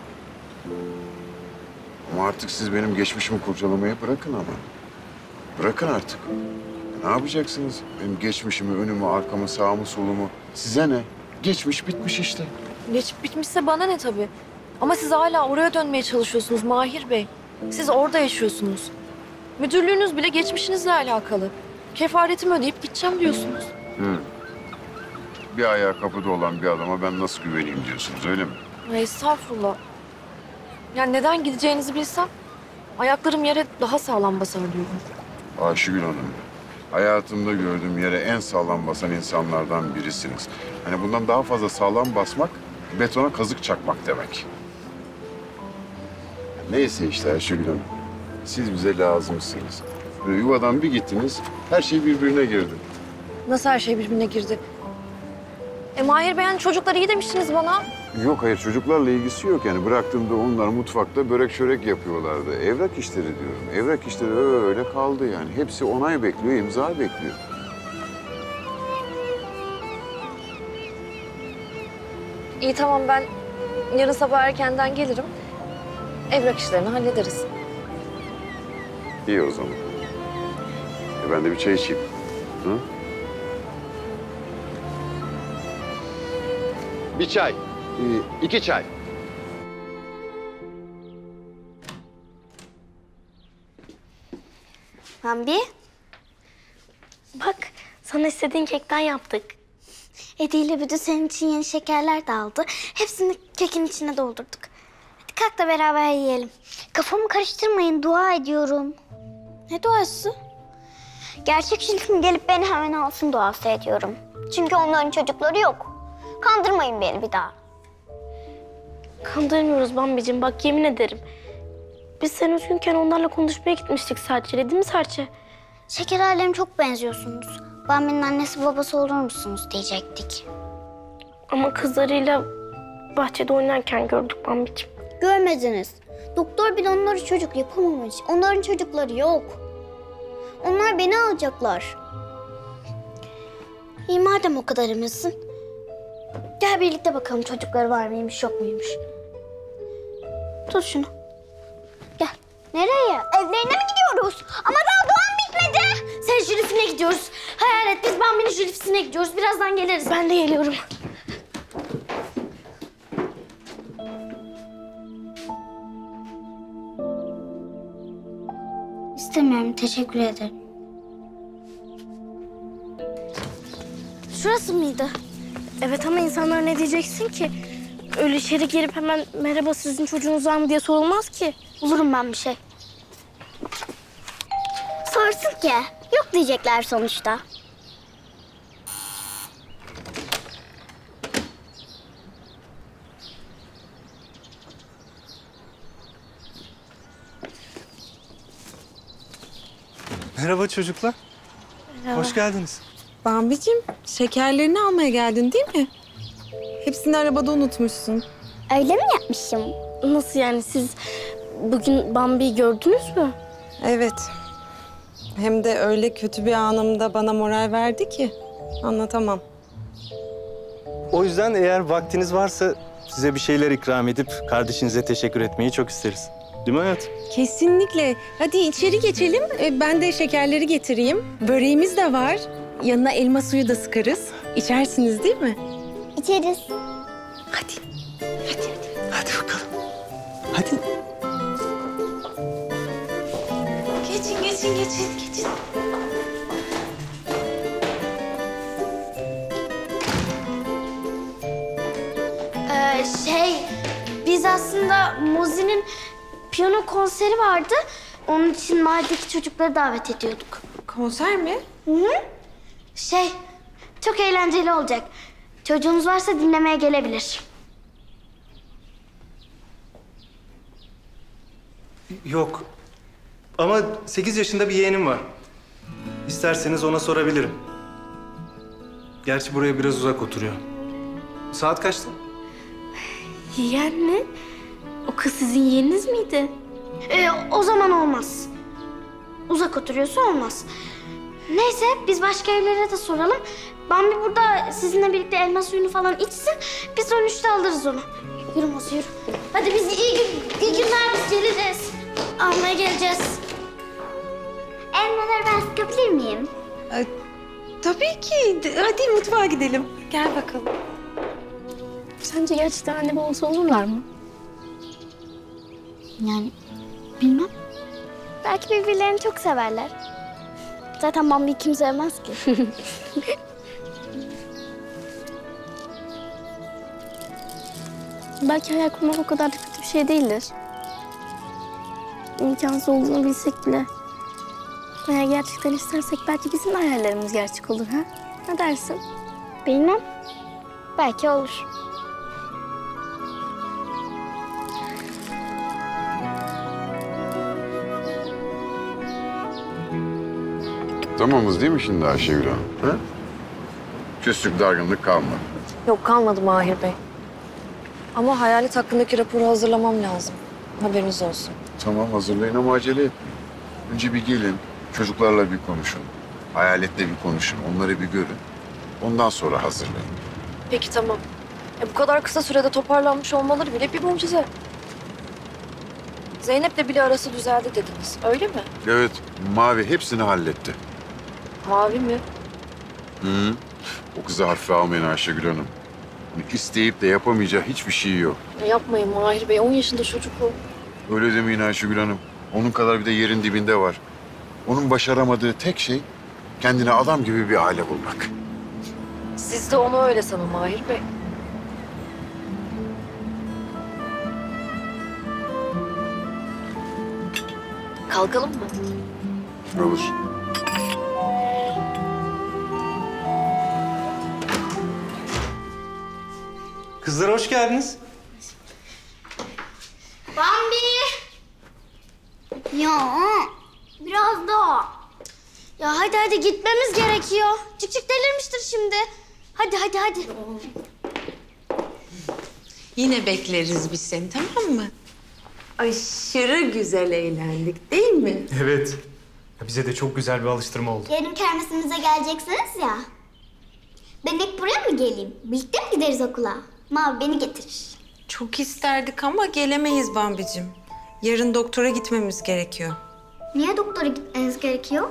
Ama artık siz benim geçmişimi kurcalamayı bırakın ama. Bırakın artık. Ne yapacaksınız? Benim geçmişimi, önümü, arkamı, sağımı, solumu. Size ne? Geçmiş bitmiş işte. Geçip bitmişse bana ne tabii. Ama siz hala oraya dönmeye çalışıyorsunuz Mahir Bey. Siz orada yaşıyorsunuz. Müdürlüğünüz bile geçmişinizle alakalı. Kefaretimi ödeyip gideceğim diyorsunuz. Bir ayağı kapıda olan bir adama ben nasıl güveneyim diyorsunuz, öyle mi? Ay, estağfurullah. Yani neden gideceğinizi bilsem ayaklarım yere daha sağlam basar diyorum. Ayşegül Hanım, hayatımda gördüğüm yere en sağlam basan insanlardan birisiniz. Hani bundan daha fazla sağlam basmak, betona kazık çakmak demek. Neyse işte Ayşegül Hanım, siz bize lazımsınız. Böyle yuvadan bir gittiniz, her şey birbirine girdi. Nasıl her şey birbirine girdi? Mahir Bey, yani çocuklar iyi demiştiniz bana. Yok hayır, çocuklarla ilgisi yok yani. Bıraktığımda onlar mutfakta börek çörek yapıyorlardı. Evrak işleri diyorum. Evrak işleri öyle kaldı yani. Hepsi onay bekliyor, imza bekliyor. İyi tamam, ben yarın sabah erkenden gelirim. Evrak işlerini hallederiz. İyi o zaman. Ben de bir çay içeyim. Hı? Bir çay, 2 çay. Bambi. Bak sana istediğin kekten yaptık. Edi ile Büdü senin için yeni şekerler de aldı. Hepsini kekin içine doldurduk. Hadi kalk da beraber yiyelim. Kafamı karıştırmayın, dua ediyorum. Ne duası? Gerçek Jülfüm gelip beni hemen alsın duası ediyorum. Çünkü onların çocukları yok. Kandırmayın beni bir daha. Kandırmıyoruz Bambi'cim, bak yemin ederim. Biz sen üzgünken onlarla konuşmaya gitmiştik Serçe'yle, değil mi Serçe? Şeker alem çok benziyorsunuz. Bambi'nin annesi babası olur musunuz diyecektik. Ama kızlarıyla bahçede oynarken gördük Bambi'cim. Görmediniz. Doktor bile onları çocuk yapamamış. Onların çocukları yok. Onlar beni alacaklar. İyi madem o kadar eminsin. Gel birlikte bakalım çocukları var mıymış yok muymuş. Tut şunu. Gel. Nereye? Evlerine mi gidiyoruz? Ama daha doğum bitmedi. Sen Jülif'ine gidiyoruz. Hayal et, biz Bambi'nin Jülif'ine gidiyoruz. Birazdan geliriz. Ben de geliyorum. İstemiyorum, teşekkür ederim. Şurası mıydı? Evet ama insanlar ne diyeceksin ki? Öyle içeri girip hemen merhaba sizin çocuğunuz var mı diye sorulmaz ki. Bulurum ben bir şey. Sorsun ki. Yok diyecekler sonuçta. Merhaba çocuklar. Merhaba. Hoş geldiniz. Bambi'cim şekerlerini almaya geldin değil mi? Hepsini arabada unutmuşsun. Öyle mi yapmışım? Nasıl yani, siz bugün Bambi'yi gördünüz mü? Evet. Hem de öyle kötü bir anımda bana moral verdi ki anlatamam. O yüzden eğer vaktiniz varsa size bir şeyler ikram edip kardeşinize teşekkür etmeyi çok isteriz. Değil mi hayat? Kesinlikle. Hadi içeri geçelim. Ben de şekerleri getireyim. Böreğimiz de var. Yanına elma suyu da sıkarız. İçersiniz değil mi? İçeriz. Hadi. Hadi bakalım. Hadi. Geçin. Biz aslında Mozi'nin piyano konseri vardı. Onun için mahalledeki çocukları davet ediyorduk. Konser mi? Hı. Çok eğlenceli olacak. Çocuğunuz varsa dinlemeye gelebilir. Yok. Ama 8 yaşında bir yeğenim var. İsterseniz ona sorabilirim. Gerçi buraya biraz uzak oturuyor. Saat kaçtı? Yeğen mi? O kız sizin yeğeniniz miydi? O zaman olmaz. Uzak oturuyorsa olmaz. Neyse biz başka evlere de soralım. Bambi burada sizinle birlikte elma suyunu falan içsin. Biz dönüşte alırız onu. Yürü Mozu yürü. Hadi biz iyi günler biz geleceğiz. Almaya geleceğiz. Elmaları ben sıkabilir miyim? Tabii ki. Hadi mutfağa gidelim. Gel bakalım. Sence gerçekten anne babası olurlar mı? Yani bilmem. Belki birbirlerini çok severler. Zaten Bambi'yi kim sevmez ki? Belki hayal kurmak o kadar da kötü bir şey değildir. İmkansız olduğunu bilsek bile. Eğer gerçekten istersek belki bizim de hayallerimiz gerçek olur ha? Ne dersin? Bilmem. Belki olur. Tamamız değil mi şimdi Ayşegül Hanım? Ha? Küslük, dargınlık kalmadı. Yok kalmadı Mahir Bey. Ama hayalet hakkındaki raporu hazırlamam lazım. Haberiniz olsun. Tamam hazırlayın ama acele etmeyin. Önce bir gelin, çocuklarla bir konuşun. Hayaletle bir konuşun, onları bir görün. Ondan sonra hazırlayın. Peki tamam. Bu kadar kısa sürede toparlanmış olmaları bile bir mucize. Zeynep'le bile arası düzeldi dediniz. Öyle mi? Evet, Mavi hepsini halletti. Mavi mi? Hı. O kızı hafife almayın Ayşegül Hanım. İsteyip de yapamayacağı hiçbir şey yok. Yapmayın Mahir Bey. 10 yaşında çocuk o. Öyle demeyin Ayşegül Hanım. Onun kadar bir de yerin dibinde var. Onun başaramadığı tek şey kendine adam gibi bir aile bulmak. Siz de onu öyle sanın Mahir Bey. Kalkalım mı? Olur. Kızlar hoş geldiniz. Bambi! Ya biraz daha. Ya hadi gitmemiz gerekiyor. Çık delirmiştir şimdi. Hadi. Yine bekleriz biz seni, tamam mı? Aşırı güzel eğlendik değil mi? Evet. Bize de çok güzel bir alıştırma oldu. Yarın kermesimize geleceksiniz ya. Ben ilk buraya mı geleyim? Birlikte mi gideriz okula? Mavi beni getirir. Çok isterdik ama gelemeyiz Bambicim. Yarın doktora gitmemiz gerekiyor. Niye doktora gitmeniz gerekiyor?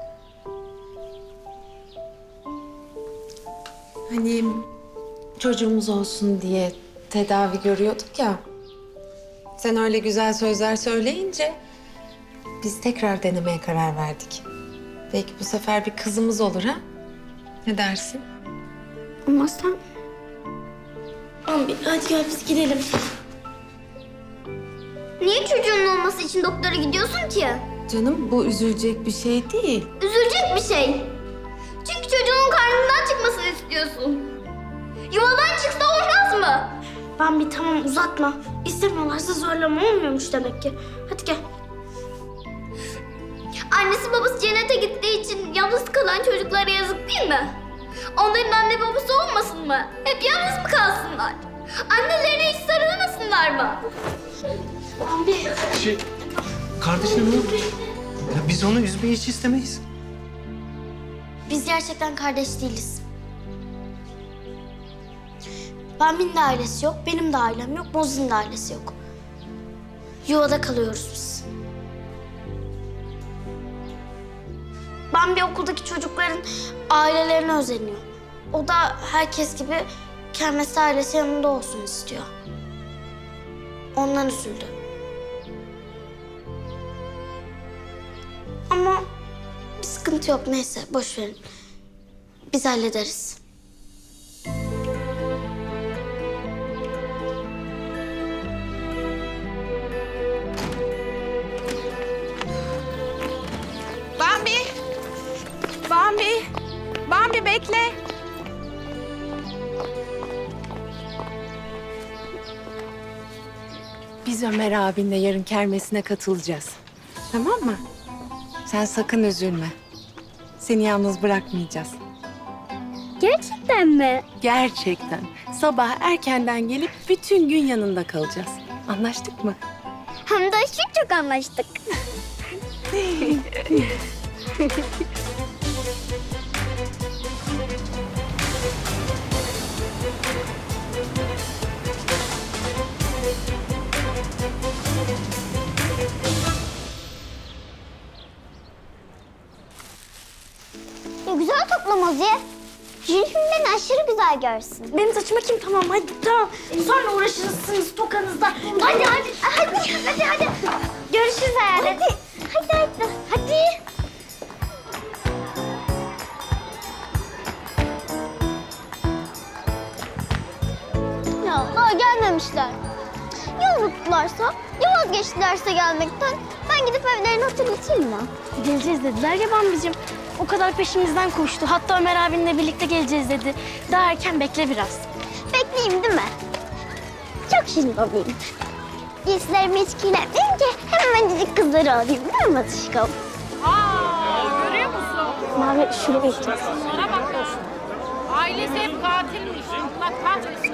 Hani çocuğumuz olsun diye tedavi görüyorduk ya. Sen öyle güzel sözler söyleyince biz tekrar denemeye karar verdik. Belki bu sefer bir kızımız olur ha? Ne dersin? Olmazsa... Bambi hadi gel biz gidelim. Niye çocuğun olması için doktora gidiyorsun ki? Canım bu üzülecek bir şey değil. Üzülecek bir şey. Çünkü çocuğun karnından çıkmasını istiyorsun. Yuvadan çıksa olmaz mı? Bambi tamam uzatma. İstemiyorlarsa zorlama olmuyormuş demek ki. Hadi gel. Annesi babası cennete gittiği için yalnız kalan çocuklara yazık değil mi? Onların anne babası olmasın mı? Hep yalnız mı kalsınlar? Annelerine hiç sarılamasınlar mı? Bambi. Kardeşim ne oldu? Ya biz onu üzmeyi hiç istemeyiz. Biz gerçekten kardeş değiliz. Bambi'nin de ailesi yok, benim de ailem yok, Mozi'nin de ailesi yok. Yuvada kalıyoruz biz. Bambi okuldaki çocukların ailelerine özeniyor. O da herkes gibi kermeste ailesi yanında olsun istiyor. Ondan üzüldü. Ama bir sıkıntı yok, neyse boş verin. Biz hallederiz. Bambi bekle. Biz Ömer abinle yarın kermesine katılacağız. Tamam mı? Sen sakın üzülme. Seni yalnız bırakmayacağız. Gerçekten mi? Gerçekten. Sabah erkenden gelip bütün gün yanında kalacağız. Anlaştık mı? Hem de çok anlaştık. Ya güzel toplamaz ya. Jülfüm beni aşırı güzel görsün. Benim saçıma kim tamam hadi tamam. Sonra uğraşırsınız tokanızda. Hadi. Hadi. Görüşürüz Hayalet. Hadi. Ya daha gelmemişler. Ya unuttularsa, ya vazgeçtilerse gelmekten. Ben gidip evlerini hatırlatayım mı? Geleceğiz dediler ya Bambicim. O kadar peşimizden koştu. Hatta Ömer abinle birlikte geleceğiz dedi. Daha erken bekle biraz. Bekleyeyim değil mi? Çok şirin olayım. Giysilerimi hiç kirletmeyince hemencik kızları alayım değil mi Atışkom? Görüyor musun? Mavi şuraya gideceğiz. Ona bakıyorsun. Ailesi hep katilmiş. Allah kahretsin.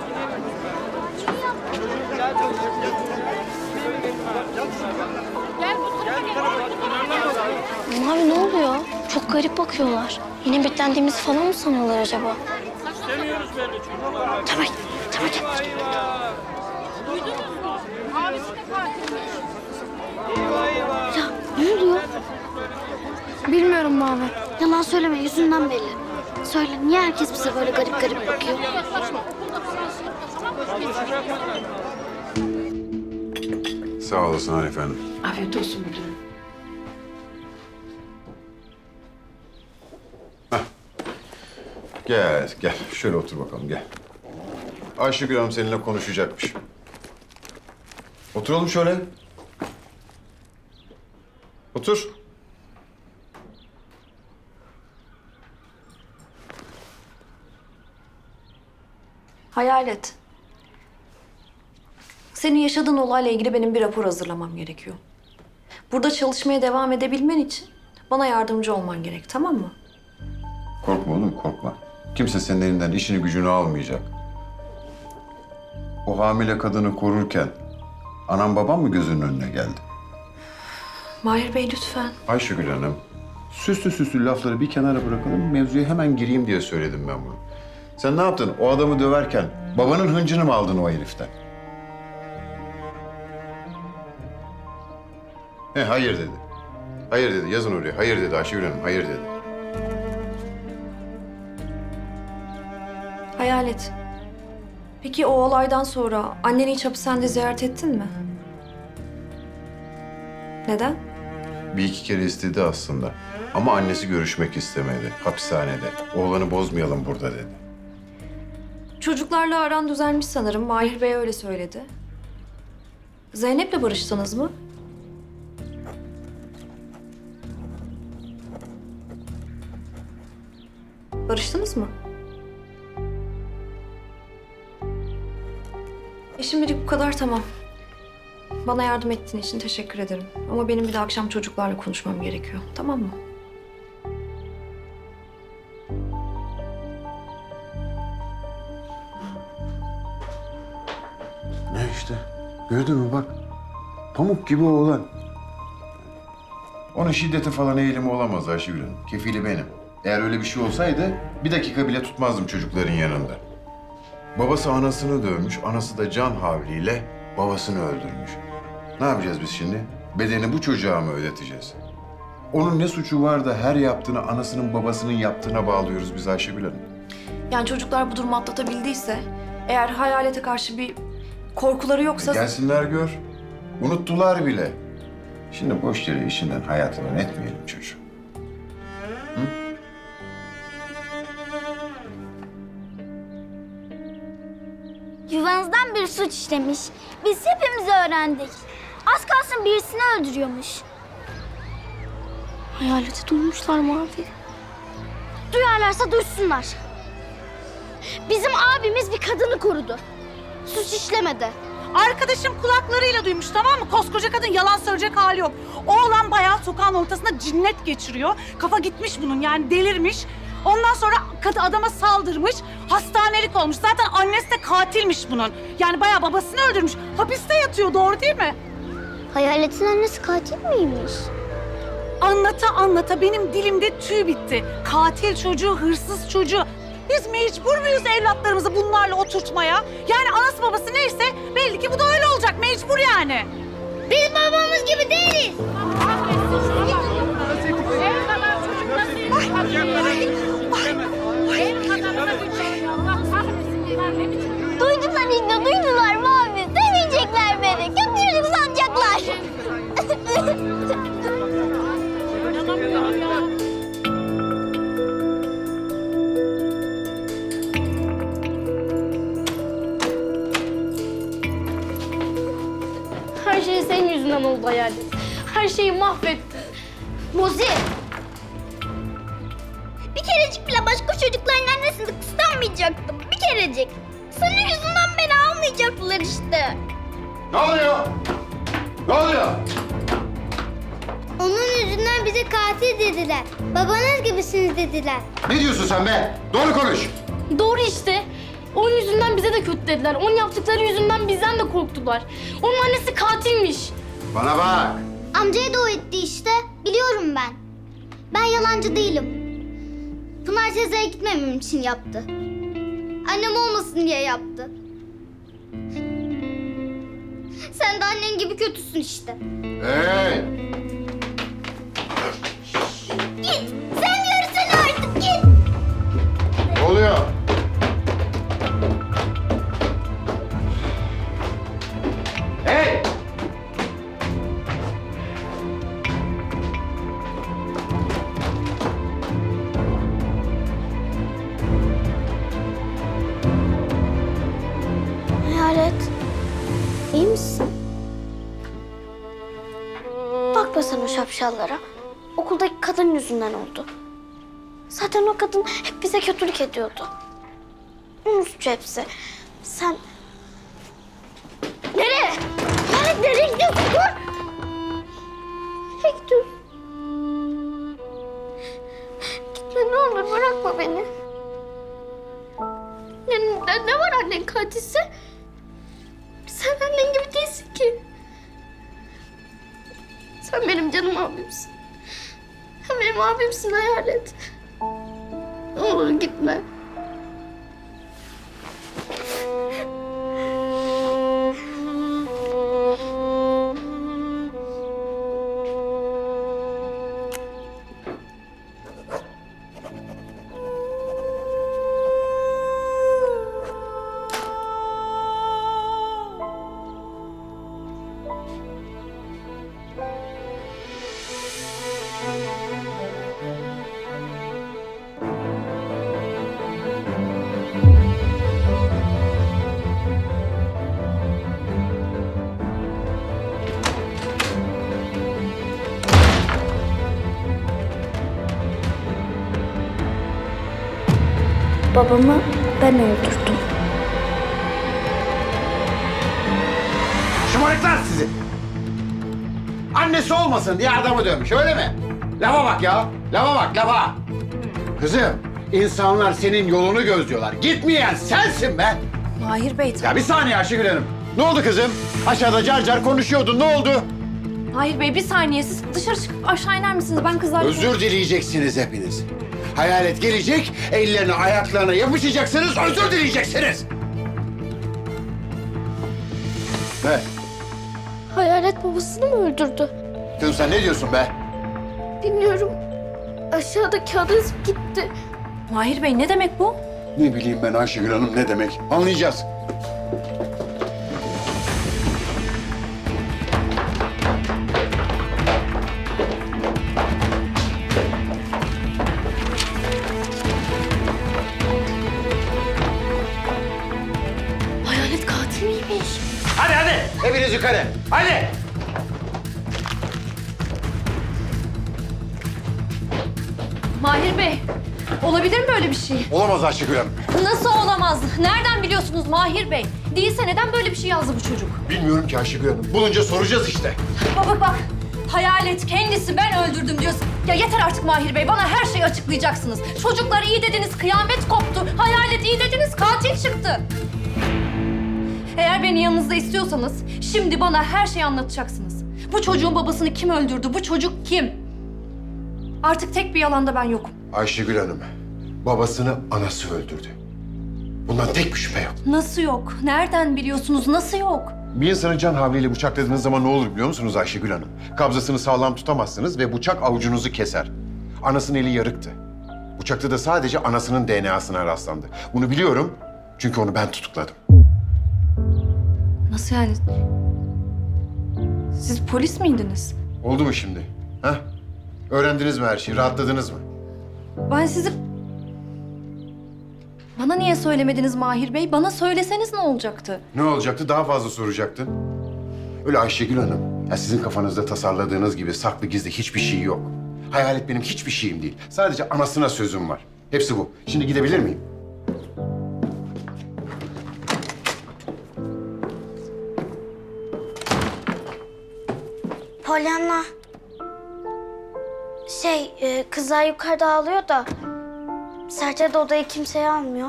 Gel bu tarafa gel. Mavi ne oluyor? Çok garip bakıyorlar. Yine beklendiğimizi falan mı sanıyorlar acaba? İstemiyoruz böyle çocuklar. Tamam. Duydunuz mu? Abisi de katilmiş. Ya ne oluyor? Bilmiyorum Mavi. Yalan söyleme yüzünden belli. Söyle niye herkes bize böyle garip garip bakıyor? Sağ olasın Hanife Hanım. Afiyet olsun müdürüm. Gel. Şöyle otur bakalım, gel. Ayşegül Hanım seninle konuşacakmış. Oturalım şöyle. Otur. Hayalet. Senin yaşadığın olayla ilgili benim bir rapor hazırlamam gerekiyor. Burada çalışmaya devam edebilmen için bana yardımcı olman gerek, tamam mı? Korkma oğlum, korkma. Kimse senin elinden işini gücünü almayacak. O hamile kadını korurken anam babam mı gözünün önüne geldi? Mahir Bey lütfen. Ayşegül Hanım, süslü lafları bir kenara bırakalım, mevzuya hemen gireyim diye söyledim ben bunu. Sen ne yaptın? O adamı döverken babanın hıncını mı aldın o heriften? Hayır dedi. Hayır dedi, yazın oraya. Hayır dedi Ayşegül Hanım, hayır dedi. Hayalet. Peki o olaydan sonra anneni hiç hapishanede ziyaret ettin mi? Neden? Bir iki kere istedi aslında. Ama annesi görüşmek istemedi, hapishanede. Oğlanı bozmayalım burada dedi. Çocuklarla aran düzelmiş sanırım. Mahir Bey öyle söyledi. Zeynep'le barıştınız mı? Barıştınız mı? Şimdilik bu kadar tamam. Bana yardım ettiğin için teşekkür ederim. Ama benim bir de akşam çocuklarla konuşmam gerekiyor. Tamam mı? Ne işte? Gördün mü bak. Pamuk gibi oğlan. Onun şiddete falan eğilimi olamaz Ayşegül Hanım. Kefili benim. Eğer öyle bir şey olsaydı bir dakika bile tutmazdım çocukların yanında. Babası anasını dövmüş, anası da can havliyle babasını öldürmüş. Ne yapacağız biz şimdi? Bedeni bu çocuğa mı ödeteceğiz? Onun ne suçu var da her yaptığını anasının babasının yaptığına bağlıyoruz biz Ayşegül Hanım. Yani çocuklar bu durumu atlatabildiyse, eğer hayalete karşı bir korkuları yoksa... Gelsinler gör. Unuttular bile. Şimdi boş yere işinden hayatından etmeyelim çocuğu. Yuvanızdan bir suç işlemiş. Biz hepimiz öğrendik. Az kalsın birisini öldürüyormuş. Hayaleti duymuşlar Mavi. Duyarlarsa duysunlar. Bizim abimiz bir kadını korudu. Suç işlemedi. Arkadaşım kulaklarıyla duymuş, tamam mı? Koskoca kadın yalan söyleyecek hali yok. Oğlan bayağı sokağın ortasında cinnet geçiriyor. Kafa gitmiş bunun, yani delirmiş. Ondan sonra adama saldırmış, hastanelik olmuş. Zaten annesi de katilmiş bunun. Yani bayağı babasını öldürmüş. Hapiste yatıyor, doğru değil mi? Hayalet'in annesi katil miymiş? Anlata benim dilimde tüy bitti. Katil çocuğu, hırsız çocuğu. Biz mecbur muyuz evlatlarımızı bunlarla oturtmaya? Yani anası babası neyse belli ki bu da öyle olacak. Mecbur yani. Biz babamız gibi değiliz. Duydular işte, duydular Mavi. Sevmeyecekler beni. Kötü çocuk sanacaklar. Her şey senin yüzünden oldu Hayalet. Her şeyi mahvettin. Muzi! Bir kerecik bile başka çocukların annesini kıskanmayacaktım. Bir kerecik. Senin yüzünden beni almayacaklar işte. Ne oluyor? Ne oluyor? Onun yüzünden bize katil dediler. Babanız gibisiniz dediler. Ne diyorsun sen be? Doğru konuş. Doğru işte. Onun yüzünden bize de kötü dediler. Onun yaptıkları yüzünden bizden de korktular. Onun annesi katilmiş. Bana bak. Amcaya da o etti işte. Biliyorum ben. Ben yalancı değilim. Pınar teyzeye gitmemem için yaptı. Annem olmasın diye yaptı. Sen de annen gibi kötüsün işte. Hey! Git! Sen yürüsene artık, git! Ne oluyor? Hey! Hayalet, iyi misin? Bakma sen o şapşallara. Okuldaki kadın yüzünden oldu. Zaten o kadın hep bize kötülük ediyordu. Onun suçu hepsi. Sen... Nereye? Hayalet, nereye gidiyorsun? Dur! Nereye gidiyorsun? Gitme ne olur, bırakma beni. Ne var annen katilse? Sen annen gibi değilsin ki. Sen benim canım abimsin. Sen benim abimsin Hayalet. Ne olur gitme. Babamı ben öldürdüm. Şımarıklar sizi. Annesi olmasın diye adamı dövmüş, öyle mi? Lafa bak ya, lafa bak, lafa. Kızım, insanlar senin yolunu gözlüyorlar. Gitmeyen sensin be. Mahir Bey, Ya bir saniye Ayşegül Hanım. Ne oldu kızım? Aşağıda car car konuşuyordun, ne oldu? Mahir Bey bir saniye, siz dışarı çıkıp aşağı iner misiniz? Ben kızlarla... Özür dileyeceksiniz hepiniz. Hayalet gelecek, ellerine ayaklarına yapışacaksınız, özür dileyeceksiniz. Ne? Hayalet babasını mı öldürdü? Kızım sen ne diyorsun be? Bilmiyorum. Aşağıda kağıda yazıp gitti. Mahir Bey ne demek bu? Ne bileyim ben Ayşegül Hanım, ne demek? Anlayacağız. Hayalet katil miymiş? Hadi hadi, hepiniz yukarı. Hadi. Mahir Bey, olabilir mi böyle bir şey? Olamaz Ayşegül Hanım. Nasıl olamaz? Nereden biliyorsunuz Mahir Bey? Değilse neden böyle bir şey yazdı bu çocuk? Bilmiyorum ki Ayşegül Hanım. Bulunca soracağız işte. Bak. Hayalet kendisi ben öldürdüm diyorsun. Ya yeter artık Mahir Bey, bana her şeyi açıklayacaksınız. Çocuklar iyi dediniz, kıyamet koptu. Hayalet iyi dediniz, katil çıktı. Eğer beni yanınızda istiyorsanız şimdi bana her şeyi anlatacaksınız. Bu çocuğun babasını kim öldürdü? Bu çocuk kim? Artık tek bir yalanda ben yokum. Ayşegül Hanım, babasını anası öldürdü. Bundan tek bir şüphe yok. Nasıl yok? Nereden biliyorsunuz? Nasıl yok? Bir insanı can havliyle bıçakladığınız zaman ne olur biliyor musunuz Ayşegül Hanım? Kabzasını sağlam tutamazsınız ve bıçak avucunuzu keser. Anasının eli yarıktı. Bıçakta da sadece anasının DNA'sına rastlandı. Bunu biliyorum çünkü onu ben tutukladım. Nasıl yani? Siz polis miydiniz? Oldu mu şimdi? Ha? Öğrendiniz mi her şeyi? Rahatladınız mı? Ben sizi... Bana niye söylemediniz Mahir Bey? Bana söyleseniz ne olacaktı? Ne olacaktı? Daha fazla soracaktın. Öyle Ayşegül Hanım. Ya sizin kafanızda tasarladığınız gibi saklı gizli hiçbir şey yok. Hayalet benim hiçbir şeyim değil. Sadece anasına sözüm var. Hepsi bu. Şimdi gidebilir miyim? Pollyanna. Kızlar yukarıda ağlıyor da Serçe de odayı kimseye almıyor.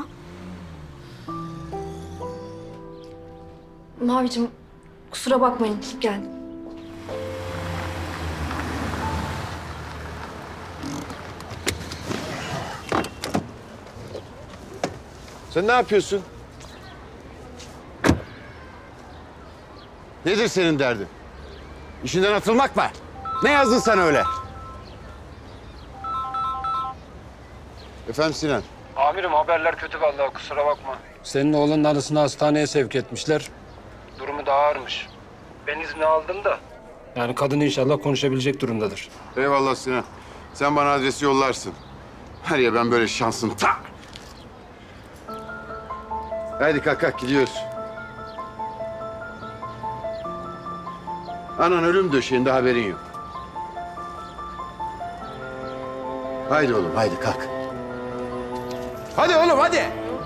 Mavicim, kusura bakmayın. Geldim. Sen ne yapıyorsun? Nedir senin derdin? İşinden atılmak mı? Ne yazdın sen öyle? Efendim Sinan? Amirim haberler kötü vallahi kusura bakma. Senin oğlunun anısını hastaneye sevk etmişler. Durumu daha ağırmış. Ben izni aldım da. Yani kadın inşallah konuşabilecek durumdadır. Eyvallah Sinan. Sen bana adresi yollarsın. Her ya ben böyle şansım. Hadi kalk gidiyoruz. Anan ölüm döşeğinde haberin yok. Haydi oğlum haydi kalk. Hadi oğlum hadi.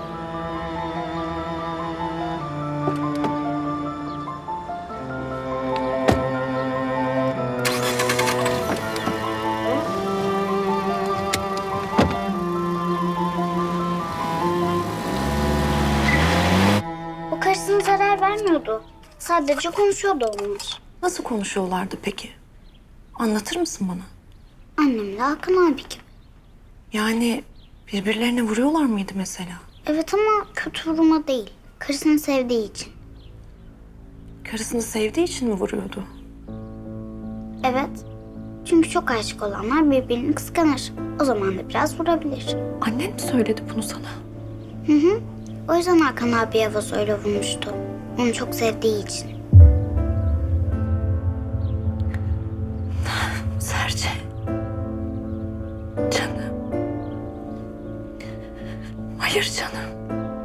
O karısına zarar vermiyordu. Sadece konuşuyordu onlar. Nasıl konuşuyorlardı peki? Anlatır mısın bana? Annemle Hakan abi gibi. Yani birbirlerine vuruyorlar mıydı mesela? Evet ama kötü vurma değil. Karısını sevdiği için. Karısını sevdiği için mi vuruyordu? Evet. Çünkü çok aşık olanlar birbirini kıskanır. O zaman da biraz vurabilir. Annen mi söyledi bunu sana? Hı hı. O yüzden Hakan abi Yavuz öyle vurmuştu. Onu çok sevdiği için. Serçe. Canım. Hayır canım.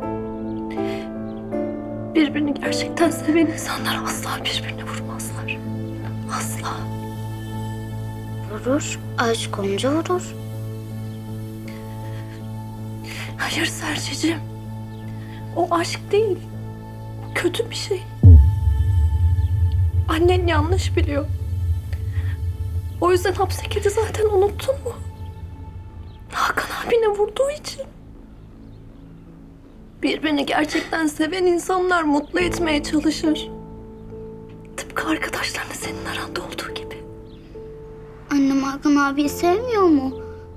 Birbirini gerçekten seven insanlar asla birbirini vurmazlar. Asla. Vurur. Aşık olunca vurur. Hayır Serçeciğim. O aşk değil. O kötü bir şey. Annen yanlış biliyor. O yüzden hapse girdi zaten, unuttun mu? Hakan abine vurduğu için. Birbirini gerçekten seven insanlar mutlu etmeye çalışır. Tıpkı arkadaşlarla senin aranda olduğu gibi. Annem Hakan abiyi sevmiyor mu?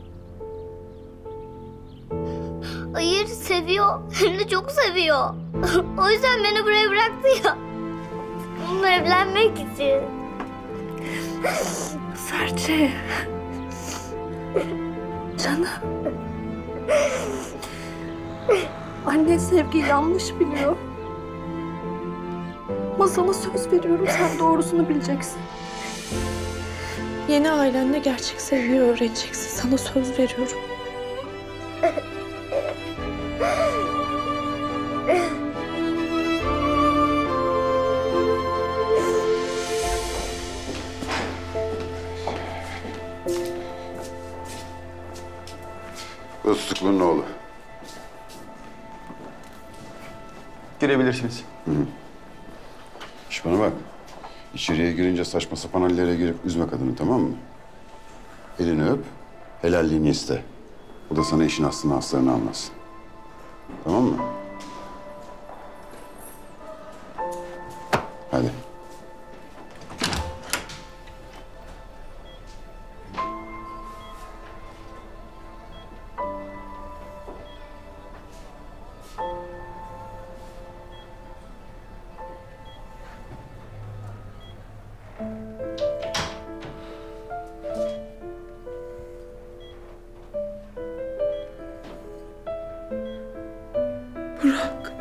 Hayır seviyor. Hem de çok seviyor. O yüzden beni buraya bıraktı ya. Onunla evlenmek için. Serçe. Canım. Annen sevgiyi yanlış biliyor. Ama sana söz veriyorum, sen doğrusunu bileceksin. Yeni ailenle gerçek sevgiyi öğreneceksin. Sana söz veriyorum. Ustuklu'nun oğlu. Girebilirsiniz. Hı. İş bana bak. İçeriye girince saçma sapan hallere girip üzme kadını, tamam mı? Elini öp, helalliğini iste. O da sana işin aslını aslarını anlatsın. Tamam mı? Hadi. Burak.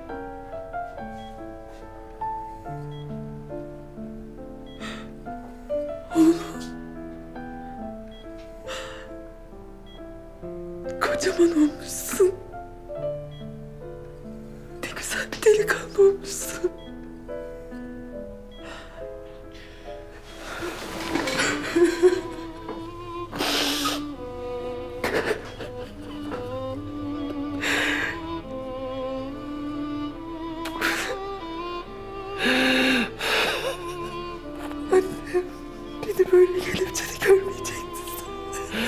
Oğlum. Kocaman olmuşsun. Ne güzel bir delikanlı olmuşsun. Beni böyle kelepçeli görmeyecektin sen.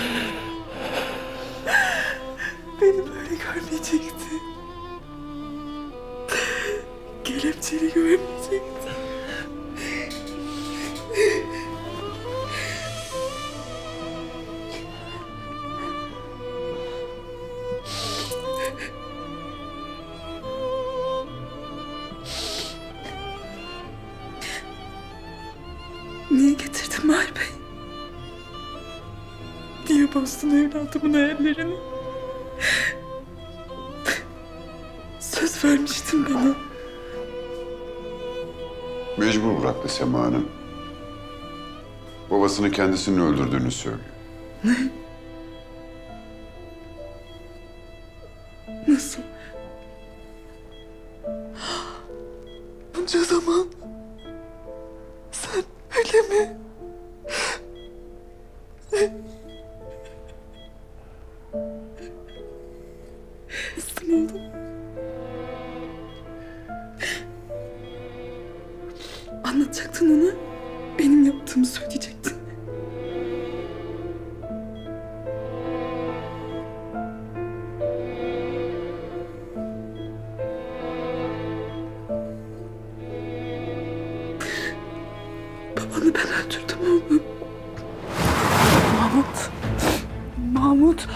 Beni böyle görmeyecektin. Kelepçeli görmeyecektin. Niye getirdin Mahir Bey? Niye bozdun evladımın hayallerini? Söz vermiştin bana. Mecbur bıraktı Sema Hanım. Babasını kendisini öldürdüğünü söylüyor. Ne? Nasıl? Bunca zaman sen öyle mi? Nasıl oğlum? Anlatacaktın ona, benim yaptığımı söyleyecektin. Babanı ben öldürdüm oğlum. Mahmut. Mahmut.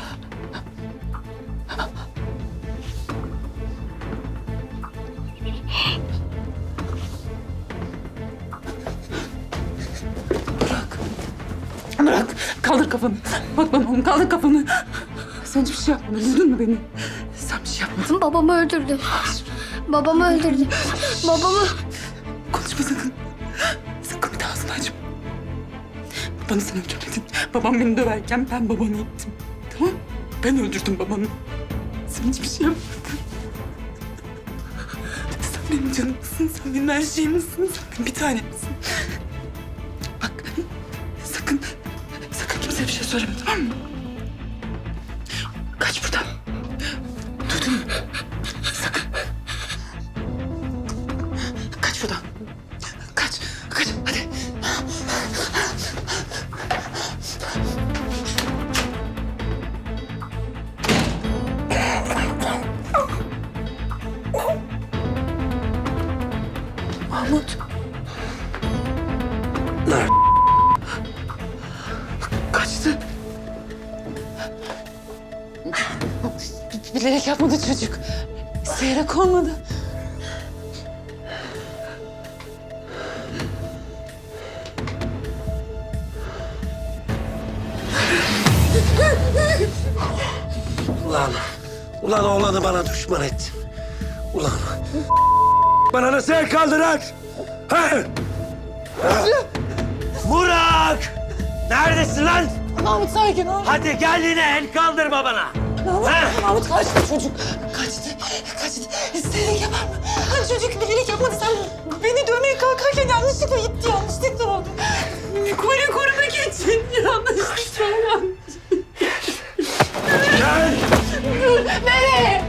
Bırak. Kaldır kafanı. Bak bana oğlum, kaldır kafanı. Sen hiçbir şey yapmadın. Duydun mu beni? Sen bir şey yapmadın. Babamı öldürdü. Babamı öldürdü. Babamı... Konuşma sakın. Sakın bir daha ağzını açma. Babanı sen öldürmedin. Babam beni döverken ben babanı ittim. Tamam mı? Ben öldürdüm babanı. Sen hiçbir şey yapmadın. Sen benim canımsın. Sen benim her şeyimsin. Sen benim bir tanemsin. Bak sakın kimseye bir şey söyleme, tamam mı? Kaç buradan. Duydun mu? Sakın. Kaç buradan. Kaç hadi. Mahmut. Kaçtı. Bilerek yapmadı çocuk. İsteyerek olmadı. Ulan oğlanı bana düşman ettin. Ulan bana nasıl el kaldırar? He? Burak! Neredesin lan? Mahmut sakin ol. Hadi gel yine el kaldırma bana. Mahmut kaçtı çocuk. Kaçtı. İsteyerek yapar mı? Çocuk bilerek yapmadı. Sen beni dövmeye kalkarken yanlışlıkla gitti. Yanlışlıkla oldu. Koruyu korumak için. Yanlışlıkla yanlış. Gel. Nereye?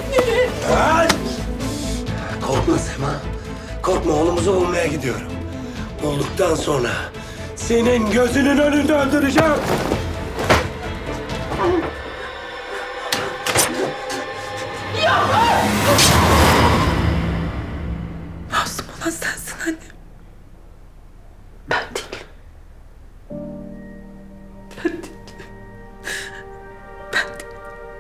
Gel. Korkma Sema. Korkma, oğlumuzu bulmaya gidiyorum. Olduktan sonra senin gözünün önünde öldüreceğim. Masum olan sensin anne. Ben değilim. Ben değilim. Ben değilim.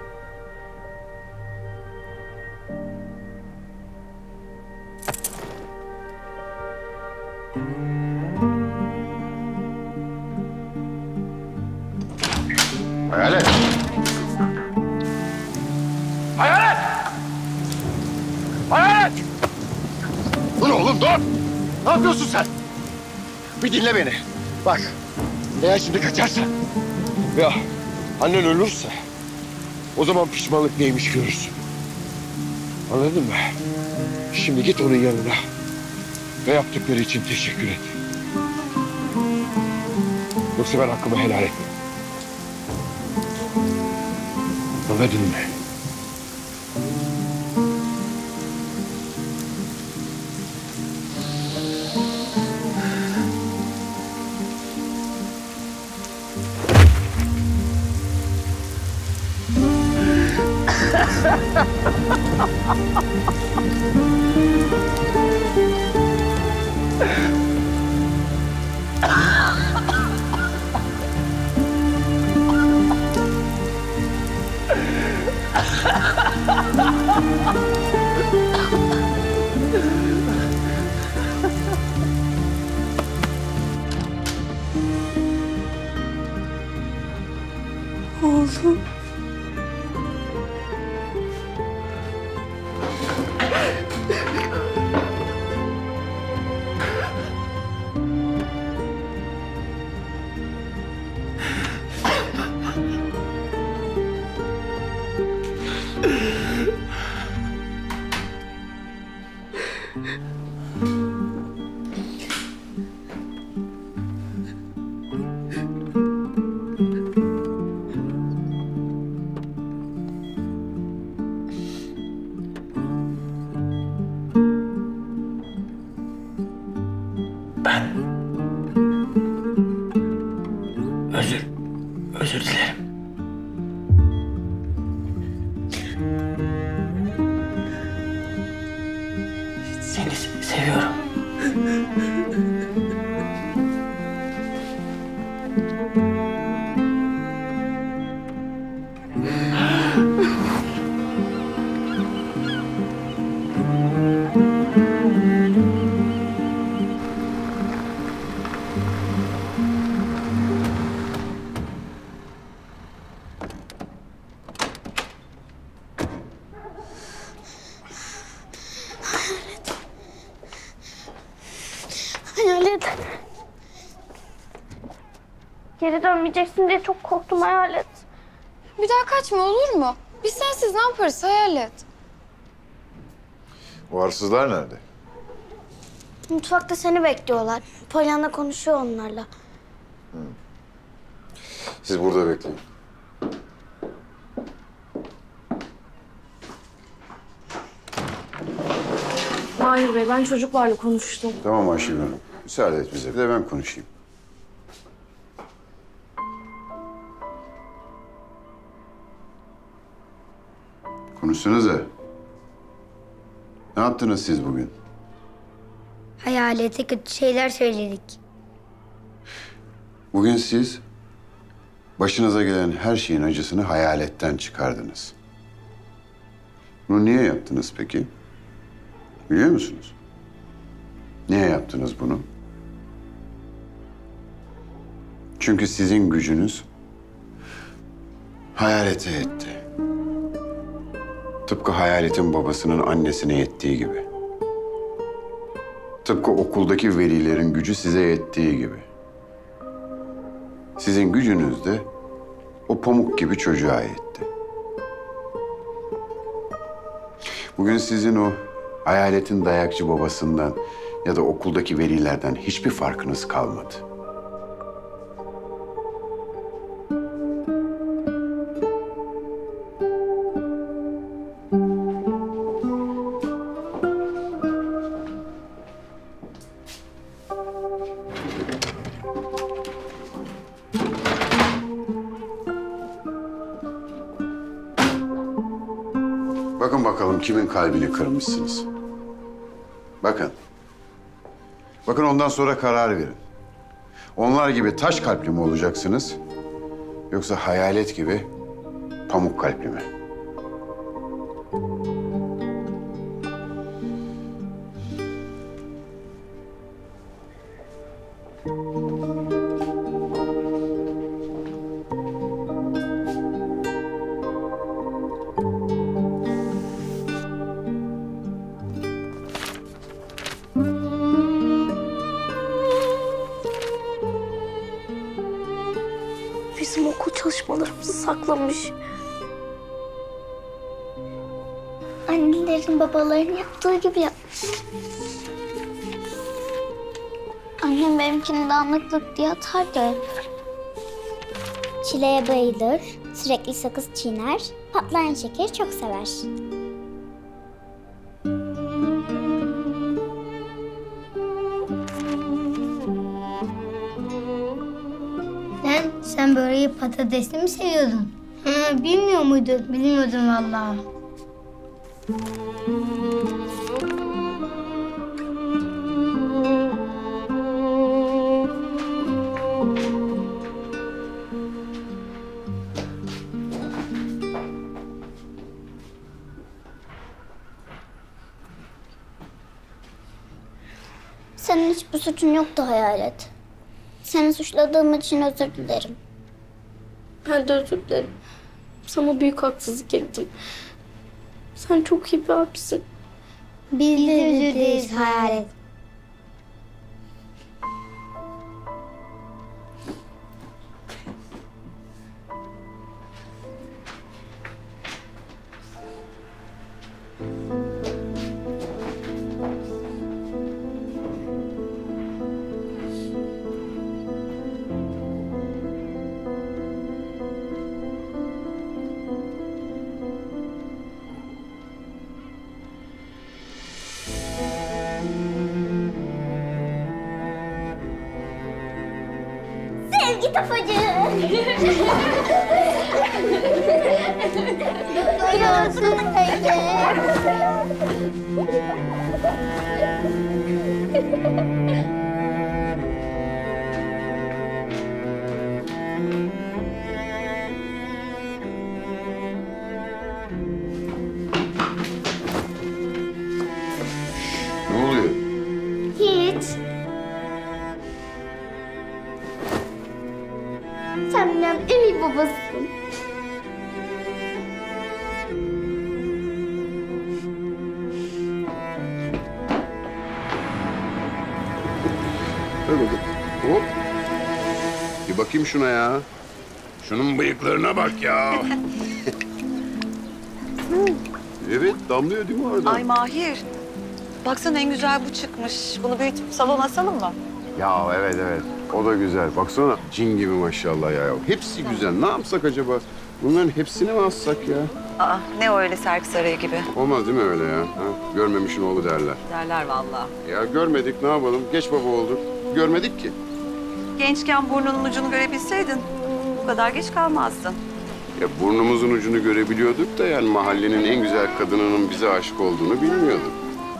Hayalet! Hayalet! Hayalet! Dur oğlum dur! Ne yapıyorsun sen? Bir dinle beni. Bak, eğer şimdi kaçarsan ya annen ölürse o zaman pişmanlık neymiş görürsün. Anladın mı? Şimdi git onun yanına ve yaptıkları için teşekkür et. Yoksa ben hakkımı helal etmem. Anladın mı? Oğlum. Özür dilerim. Seni seviyorum. Hayalet. Geri dönmeyeceksin diye çok korktum Hayalet. Bir daha kaçma olur mu? Biz sensiz ne yaparız Hayalet? O hırsızlar nerede? Mutfakta seni bekliyorlar. Pollyanna konuşuyor onlarla. Siz burada bekleyin. Mahir Bey, ben çocuklarla konuştum. Tamam Ayşegül Hanım. Müsaade et bize. Bir de ben konuşayım. Konuşsanıza. Ne yaptınız siz bugün? Hayalete kötü şeyler söyledik. Bugün siz başınıza gelen her şeyin acısını hayaletten çıkardınız. Bunu niye yaptınız peki? Biliyor musunuz? Niye yaptınız bunu? Çünkü sizin gücünüz hayalete yetti. Tıpkı hayaletin babasının annesine yettiği gibi. Tıpkı okuldaki velilerin gücü size yettiği gibi. Sizin gücünüz de o pamuk gibi çocuğa yetti. Bugün sizin o hayaletin dayakçı babasından ya da okuldaki velilerden hiçbir farkınız kalmadı. kimin kalbini kırmışsınız? Bakın. Bakın ondan sonra karar verin. Onlar gibi taş kalpli mi olacaksınız? Yoksa hayalet gibi pamuk kalpli mi? Bizim okul çalışmalarımızı saklamış. Annelerin babaların yaptığı gibi yapmış. Annem benimkini dağınıklık diye atardı hep. Çileye bayılır, sürekli sakız çiğner, patlayan şekeri çok sever. Sen böreği patatesli mi seviyordun? Bilmiyor muydun? Bilmiyordum vallahi. Senin hiçbir suçun yoktu Hayalet. Seni suçladığım için özür dilerim. Ben de özür dilerim. Sana büyük haksızlık ettim. Sen çok iyi bir abisin. Biz de özür dileriz Hayalet. Sevgi tafacı. Duyuyorsun peki. Ne oluyor? Hiç. Sen benim en iyi babasın. Dur bakalım. Hop. Bir bakayım şuna ya. Şunun bıyıklarına bak ya. Evet, damlıyor değil mi orada? Ay Mahir. Baksana en güzel bu çıkmış. Bunu büyütüp salona asalım mı? Ya evet. O da güzel. Baksana cin gibi maşallah ya. Hepsi güzel. Ne yapsak acaba? Bunların hepsini mi assak ya? Aa, ne o öyle sergi sarayı gibi? Olmaz değil mi öyle ya? Ha? Görmemişin oğlu derler. Derler vallahi. Ya görmedik ne yapalım? Geç baba olduk. Görmedik ki. Gençken burnunun ucunu görebilseydin bu kadar geç kalmazdın. Ya burnumuzun ucunu görebiliyorduk da yani mahallenin en güzel kadınının bize aşık olduğunu bilmiyorduk.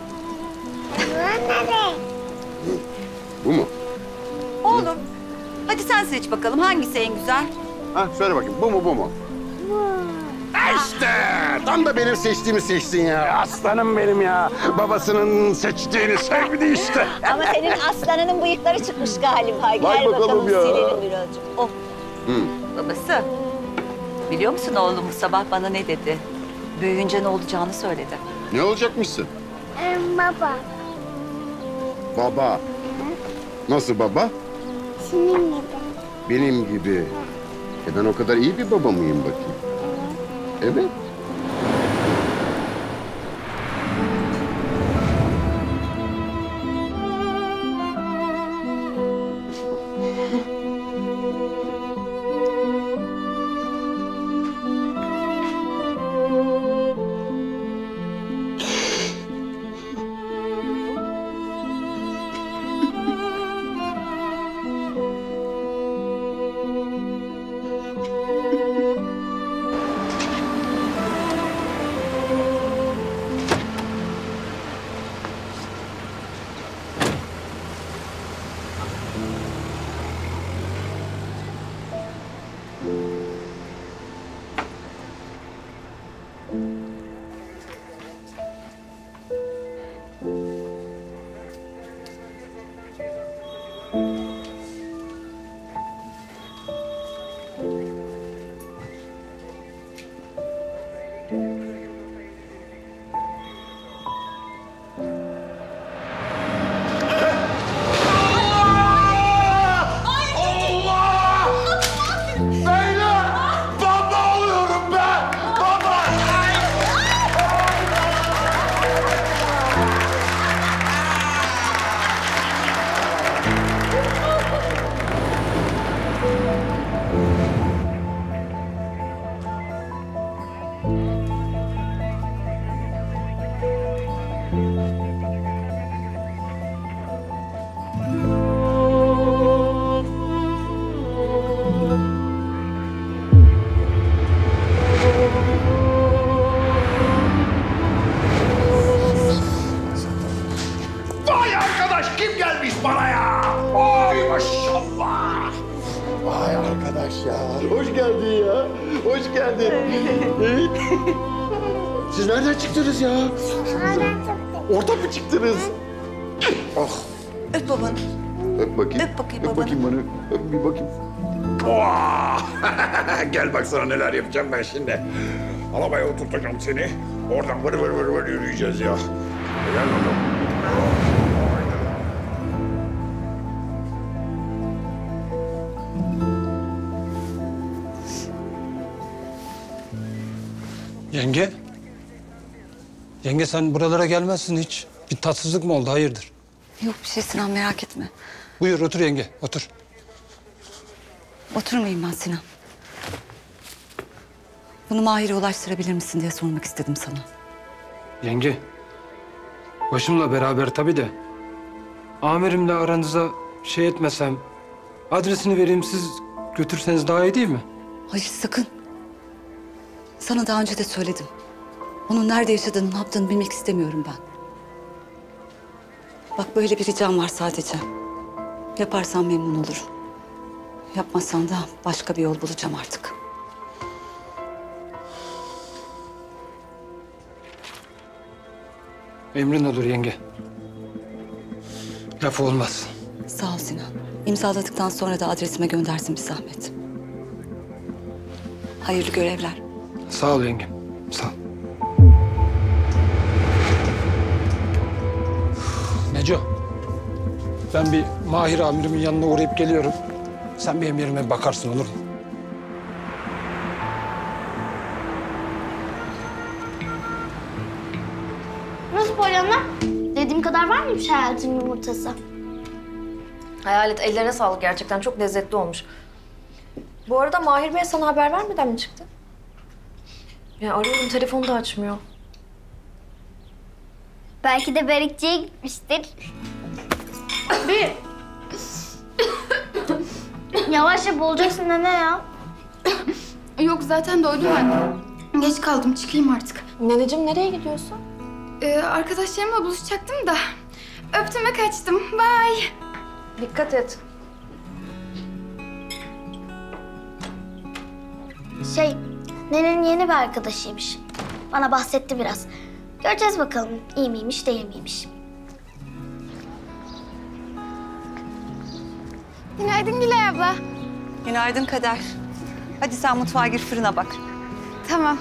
Bu mu? Oğlum, hadi sen seç bakalım hangisi en güzel? Ha söyle bakayım bu mu bu mu? İşte tam da benim seçtiğimi seçtin ya. Aslanım benim ya. Babasının seçtiğini sevdi işte. Ama senin aslanının bıyıkları çıkmış galiba. Gel Vay bakalım bakalım ya. silelim birazcık. Oh. Babası, biliyor musun oğlum bu sabah bana ne dedi? Büyüyünce ne olacağını söyledi. Ne olacakmışsın? Baba. Baba. Nasıl baba? Senin gibi. Benim gibi. Ben o kadar iyi bir baba mıyım bakayım? Evet. Vay arkadaş kim gelmiş bana ya? Vay maşallah. Vay arkadaş ya. Hoş geldin ya. Hoş geldin. Siz nereden çıktınız ya? Oradan mı çıktınız? Oh. Öp babanı. Öp bakayım. Öp bakayım Öp babanı. bakayım bana. Öp bir bakayım. Gel bak sana neler yapacağım ben şimdi. Arabaya oturtacağım seni. Oradan vır vır vır vır yürüyeceğiz ya. Gel bakalım. Yenge. Yenge sen buralara gelmezsin hiç. Bir tatsızlık mı oldu hayırdır? Yok bir şey Sinan merak etme. Buyur otur yenge otur. Oturmayayım ben Sinan. Bunu Mahir'e ulaştırabilir misin diye sormak istedim sana. Yenge. Başımla beraber tabii de. Amirimle aranıza şey etmesem... adresini vereyim siz götürseniz daha iyi değil mi? Hayır sakın. Sana daha önce de söyledim. Onun nerede yaşadığını, ne yaptığını bilmek istemiyorum ben. Bak böyle bir ricam var sadece. Yaparsan memnun olurum. Yapmazsan da başka bir yol bulacağım artık. Emrin olur yenge. Lafı olmaz. Sağ ol Sinan. İmzaladıktan sonra da adresime göndersin bir zahmet. Hayırlı görevler. Sağ ol yengem. Sağ ol. Neco. Ben bir Mahir amirimin yanına uğrayıp geliyorum. Sen benim yerime bakarsın olur mu? Nasıl Pollyanna? Dediğim kadar var mıymış hayatın yumurtası? Hayalet ellerine sağlık gerçekten çok lezzetli olmuş. Bu arada Mahir Bey sana haber vermeden mi çıktı? Ya arıyorum telefonu da açmıyor. Belki de börekçiye gitmiştir. Bir. Yavaş yap olacaksın nene ya. Yok zaten doydum ben. Geç kaldım çıkayım artık. Neneciğim nereye gidiyorsun? Arkadaşlarımla buluşacaktım da. Öptüm ve kaçtım. Bye. Dikkat et. Nenenin yeni bir arkadaşıymış. Bana bahsetti biraz. Göreceğiz bakalım iyi miymiş değil miymiş. Günaydın Gülay abla. Günaydın Kader. Hadi sen mutfağa gir fırına bak. Tamam.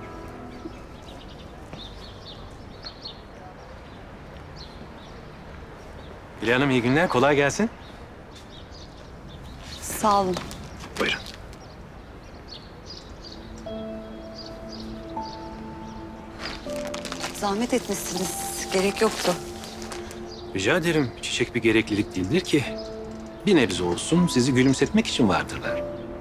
Gülay Hanım iyi günler. Kolay gelsin. Sağ olun. Buyurun. Zahmet etmişsiniz. Gerek yoktu. Rica ederim. Çiçek bir gereklilik değildir ki. Bir nebze olsun sizi gülümsetmek için vardırlar.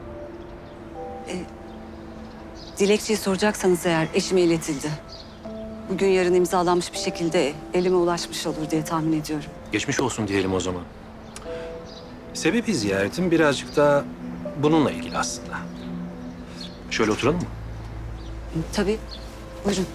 Dilekçeyi soracaksanız eğer eşime iletildi. Bugün yarın imzalanmış bir şekilde elime ulaşmış olur diye tahmin ediyorum. Geçmiş olsun diyelim o zaman. Sebebi ziyaretim birazcık da bununla ilgili aslında. Şöyle oturalım mı? Tabii. Buyurun.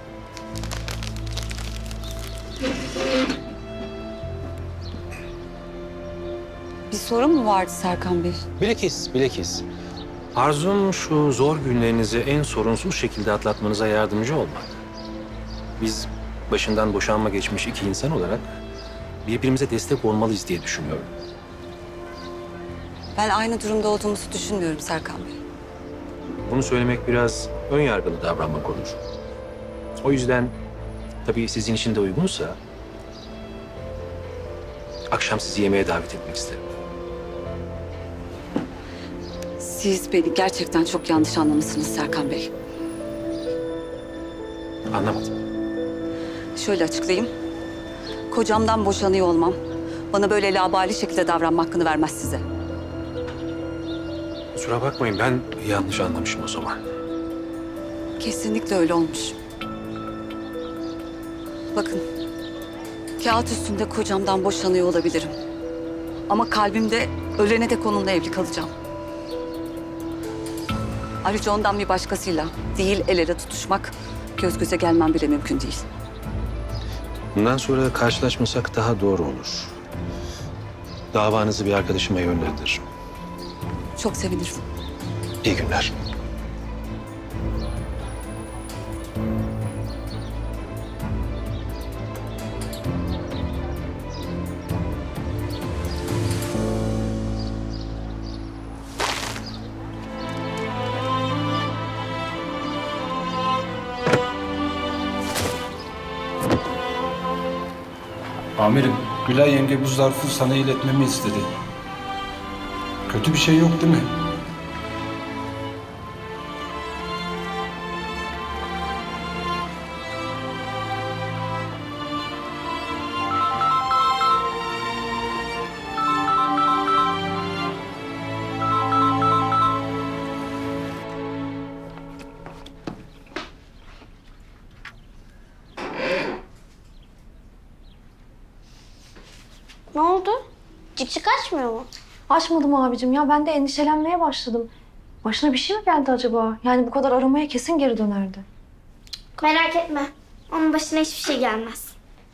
Bir sorun mu vardı Serkan Bey? Bilakis, bilakis. Arzum şu zor günlerinizi en sorunsuz şekilde atlatmanıza yardımcı olmak. Biz başından boşanma geçmiş iki insan olarak birbirimize destek olmalıyız diye düşünüyorum. Ben aynı durumda olduğumuzu düşünmüyorum Serkan Bey. Bunu söylemek biraz ön yargılı davranmak olur. O yüzden tabii sizin için de uygunsa akşam sizi yemeğe davet etmek isterim. Siz beni gerçekten çok yanlış anlamışsınız Serkan Bey. Anlamadım. Şöyle açıklayayım. Kocamdan boşanıyor olmam bana böyle labali şekilde davranma hakkını vermez size. Kusura bakmayın, ben yanlış anlamışım o zaman. Kesinlikle öyle olmuş. Bakın, kağıt üstünde kocamdan boşanıyor olabilirim. Ama kalbimde ölene dek onunla evli kalacağım. Ayrıca ondan bir başkasıyla değil el ele tutuşmak, göz göze gelmem bile mümkün değil. Bundan sonra karşılaşmasak daha doğru olur. Davanızı bir arkadaşıma yönlendiririm. Çok sevinirim. İyi günler. Amirim, Gülay yenge bu zarfı sana iletmemi istedi. Kötü bir şey yok değil mi? Ne oldu? Cikcik açmıyor mu? Açmadım abicim ya. Ben de endişelenmeye başladım. Başına bir şey mi geldi acaba? Yani bu kadar aramaya kesin geri dönerdi. Merak etme. Onun başına hiçbir şey gelmez.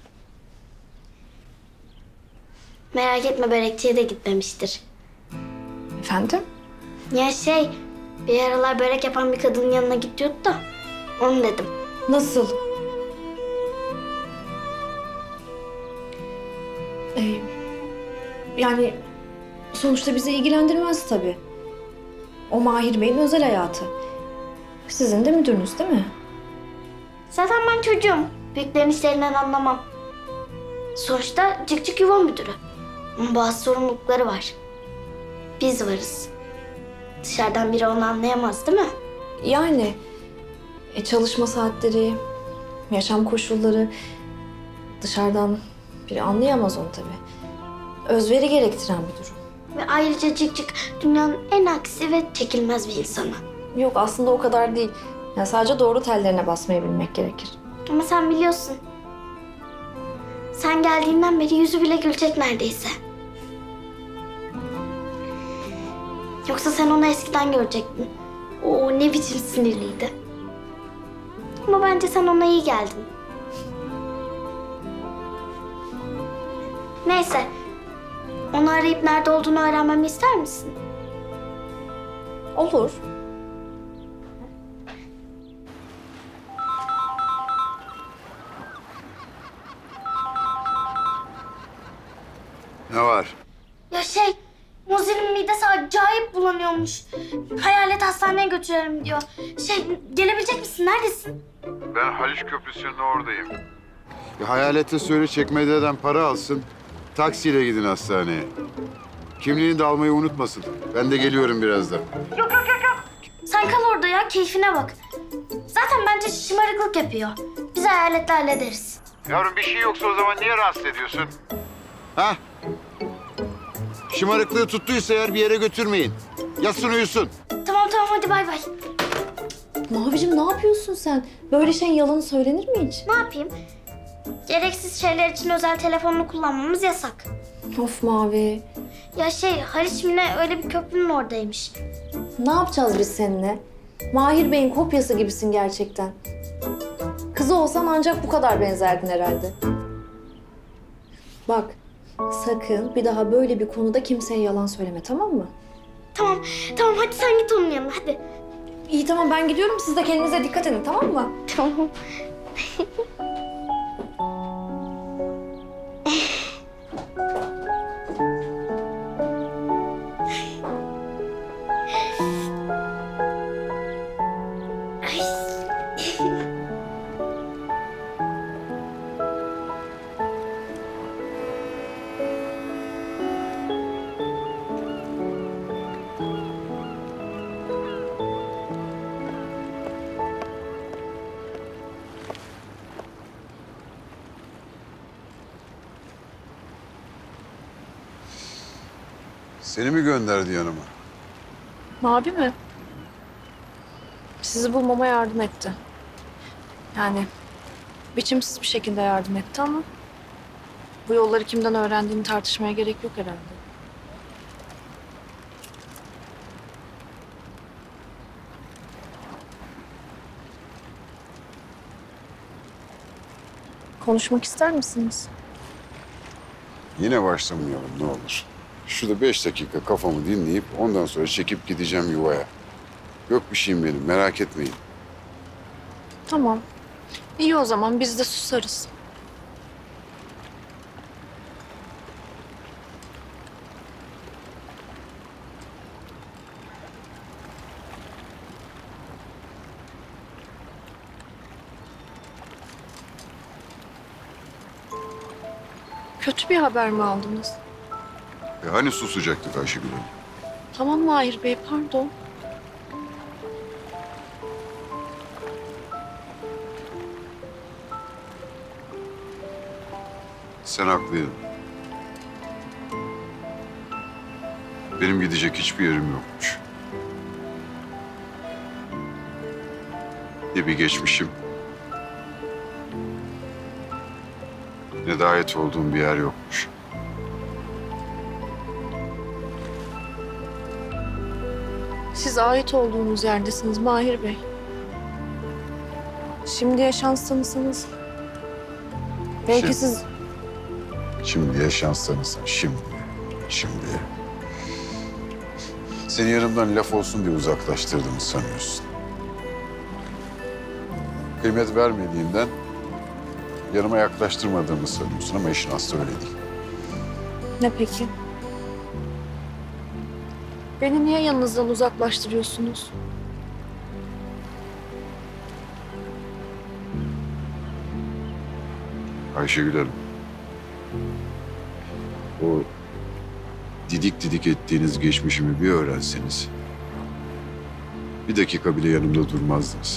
Merak etme, börekçiye de gitmemiştir. Efendim? Ya bir aralar börek yapan bir kadının yanına gidiyordu da onu dedim. Nasıl? Yani sonuçta bizi ilgilendirmez tabii. O Mahir Bey'in özel hayatı. Sizin de müdürünüz değil mi? Zaten ben çocuğum. Büyüklerin işlerinden anlamam. Sonuçta Cikcik yuva müdürü. Onun bazı sorumlulukları var. Biz varız. Dışarıdan biri onu anlayamaz değil mi? Yani çalışma saatleri, yaşam koşulları dışarıdan biri anlayamaz onu tabii. Özveri gerektiren bir durum. Ve ayrıca Cikcik dünyanın en aksi ve çekilmez bir insanı. Yok aslında o kadar değil. Ya sadece doğru tellerine basmayı bilmek gerekir. Ama sen biliyorsun. Sen geldiğinden beri yüzü bile gülecek neredeyse. Yoksa sen onu eskiden görecektin. O ne biçim sinirliydi. Ama bence sen ona iyi geldin. Neyse. Onu arayıp nerede olduğunu öğrenmemi ister misin? Olur. Ne var? Ya Muzi'nin midesi acayip bulanıyormuş. Hayalet hastaneye götürelim diyor. Gelebilecek misin? Neredesin? Ben Haliç Köprüsü'nün oradayım. Hayalete söyle çekmeceden para alsın. Taksiyle gidin hastaneye. Kimliğini de almayı unutmasın. Ben de geliyorum birazdan. Yok. Sen kal orada ya, keyfine bak. Zaten bence şımarıklık yapıyor. Biz hayaletle hallederiz. Yavrum bir şey yoksa o zaman niye rahatsız ediyorsun? Ha? Şımarıklığı tuttuysa eğer bir yere götürmeyin. Yatsın uyusun. Tamam hadi bay bay. Mavicim ne yapıyorsun sen? Böyle şeyin yalanı söylenir mi hiç? Ne yapayım? Gereksiz şeyler için özel telefonunu kullanmamız yasak. Of Mavi. Ya Haliç Mine öyle bir köprünün oradaymış. Ne yapacağız biz seninle? Mahir Bey'in kopyası gibisin gerçekten. Kızı olsan ancak bu kadar benzerdin herhalde. Bak, sakın bir daha böyle bir konuda kimseye yalan söyleme, tamam mı? Tamam hadi sen git onun yanına hadi. İyi tamam ben gidiyorum. Siz de kendinize dikkat edin, tamam mı? Tamam. Seni mi gönderdi yanıma? Mavi mi? Sizi bulmama yardım etti. Yani biçimsiz bir şekilde yardım etti ama bu yolları kimden öğrendiğini tartışmaya gerek yok herhalde. Konuşmak ister misiniz? Yine başlamayalım ne olur. Şurada 5 dakika kafamı dinleyip ondan sonra çekip gideceğim yuvaya. Yok bir şeyim benim, merak etmeyin. Tamam. İyi o zaman biz de susarız. Kötü bir haber mi aldınız? Hani susacaktık Ayşegül Hanım? Tamam Mahir Bey, pardon. Sen haklıydın. Benim gidecek hiçbir yerim yokmuş. Ne bir geçmişim, ne de ait olduğum bir yer yokmuş. Siz ait olduğunuz yerdesiniz Mahir Bey. Şimdiye şans tanısanız. Belki siz... Şimdiye şans tanısan, şimdi. Seni yanımdan laf olsun diye uzaklaştırdığımı sanıyorsun. Kıymet vermediğimden yanıma yaklaştırmadığımı sanıyorsun ama işin aslı öyle değil. Ne peki? Beni niye yanınızdan uzaklaştırıyorsunuz? Ayşegül Hanım, o didik didik ettiğiniz geçmişimi bir öğrenseniz, bir dakika bile yanımda durmazdınız.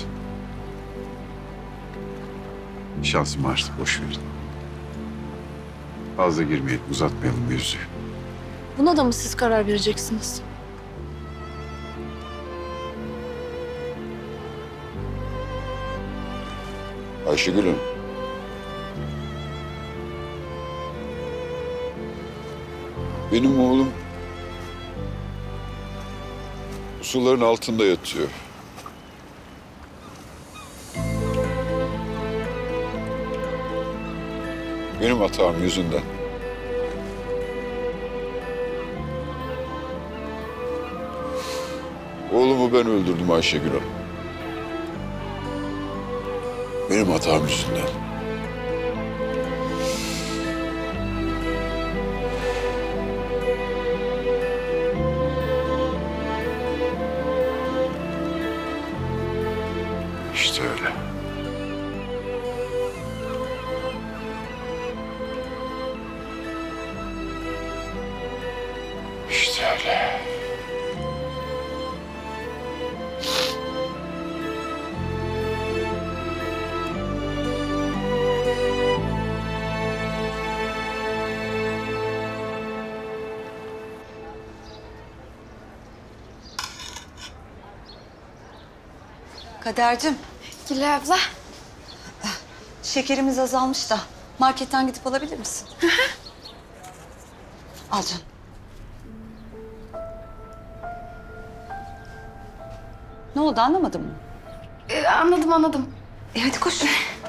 Şansım arttı, boş verin. Fazla girmeyelim, uzatmayalım mevzuyu. Buna da mı siz karar vereceksiniz? Ayşegül Hanım. Benim oğlum bu suların altında yatıyor. Benim hatam yüzünden. Oğlumu ben öldürdüm Ayşegül Hanım. Benim hatam yüzünden. İşte öyle. İşte öyle. Kadercim. Gülay abla. Şekerimiz azalmış da marketten gidip alabilir misin? Al canım. Ne oldu anlamadın mı? Anladım. Hadi koş.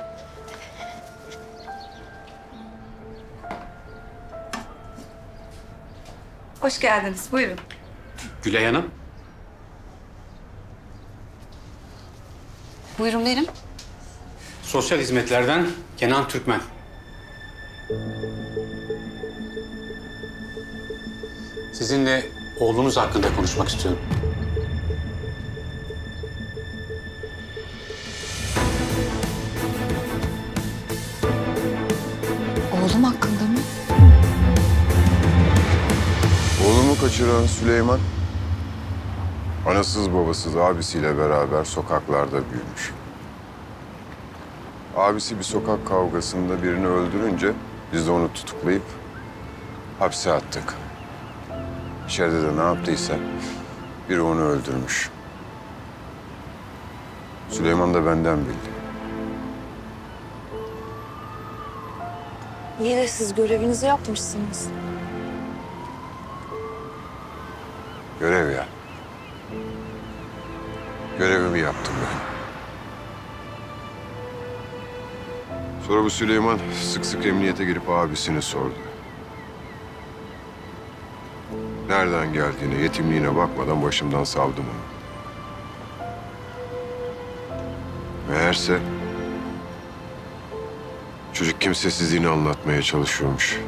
Hoş geldiniz. Buyurun. Gülay Hanım. Buyurun verin. Sosyal hizmetlerden Kenan Türkmen. Sizinle oğlunuz hakkında konuşmak istiyorum. Oğlum hakkında mı? Oğlumu kaçıran Süleyman, anasız babasız abisiyle beraber sokaklarda büyümüş. Abisi bir sokak kavgasında birini öldürünce biz de onu tutuklayıp hapse attık. İçeride de ne yaptıysa biri onu öldürmüş. Süleyman da benden bildi. Yine siz görevinizi yapmışsınız. Görev ya. Görevimi yaptım ben. Sonra bu Süleyman sık sık emniyete girip abisini sordu. Nereden geldiğine, yetimliğine bakmadan başımdan savdım onu. Meğerse çocuk kimsesizliğini anlatmaya çalışıyormuş.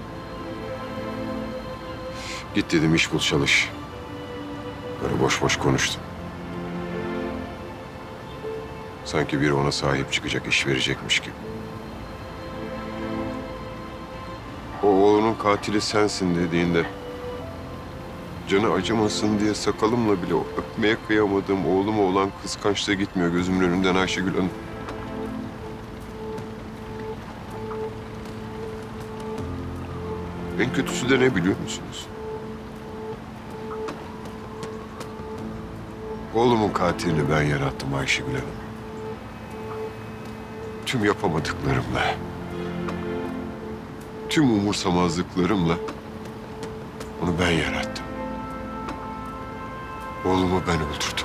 Git dedim, iş bul, çalış. Böyle boş boş konuştum. Sanki biri ona sahip çıkacak, iş verecekmiş gibi. O oğlunun katili sensin dediğinde canı acımasın diye sakalımla bile öpmeye kıyamadığım oğluma olan kıskançlığı gitmiyor gözümün önünden Ayşegül Hanım. En kötüsü de ne biliyor musunuz? Oğlumun katilini ben yarattım Ayşegül Hanım. Tüm yapamadıklarımla, tüm umursamazlıklarımla onu ben yarattım. Oğlumu ben öldürdüm.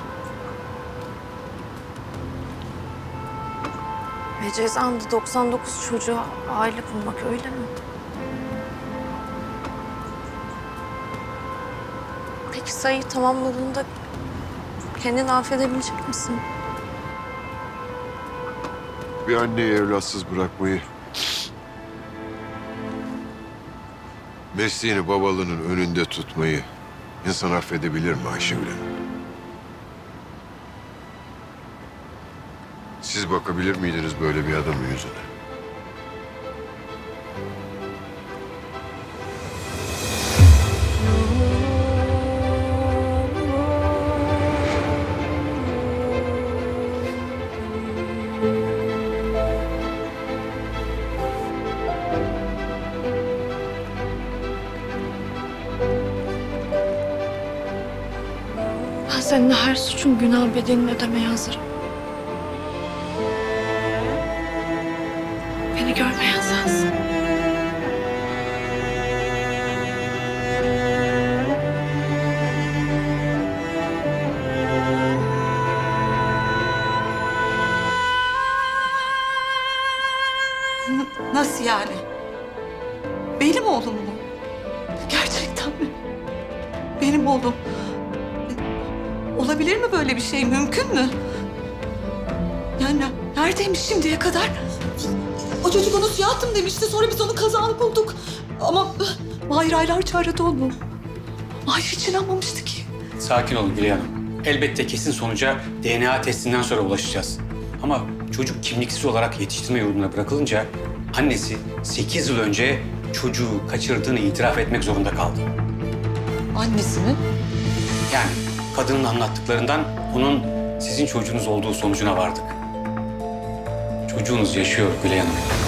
Ve cezan da 99 çocuğa aile bulmak, öyle mi? Peki sayıyı tamamladığında kendini affedebilecek misin? Bir anneyi evlatsız bırakmayı, mesleğini babalığının önünde tutmayı insan affedebilir mi Ayşegül Hanım? Siz bakabilir miydiniz böyle bir adamın yüzüne? Ben seninle her suçun günah bedelini ödemeye hazırım. Beni görmeyen sensin. Nasıl yani? Benim oğlum mu? Gerçekten mi? Benim oğlum. Olabilir mi böyle bir şey? Mümkün mü? Yani neredeymiş şimdiye kadar? O çocuk onu suya attım demişti. Sonra biz onu kazalı bulduk. Ama Mahir aylarca aradı onu. Mahir hiç inanmamıştı ki. Sakin olun Gülay Hanım. Elbette kesin sonuca DNA testinden sonra ulaşacağız. Ama çocuk kimliksiz olarak yetiştirme yurduna bırakılınca annesi 8 yıl önce çocuğu kaçırdığını itiraf etmek zorunda kaldı. Annesi mi? Yani kadının anlattıklarından onun sizin çocuğunuz olduğu sonucuna vardık. Çocuğunuz yaşıyor Gülay Hanım.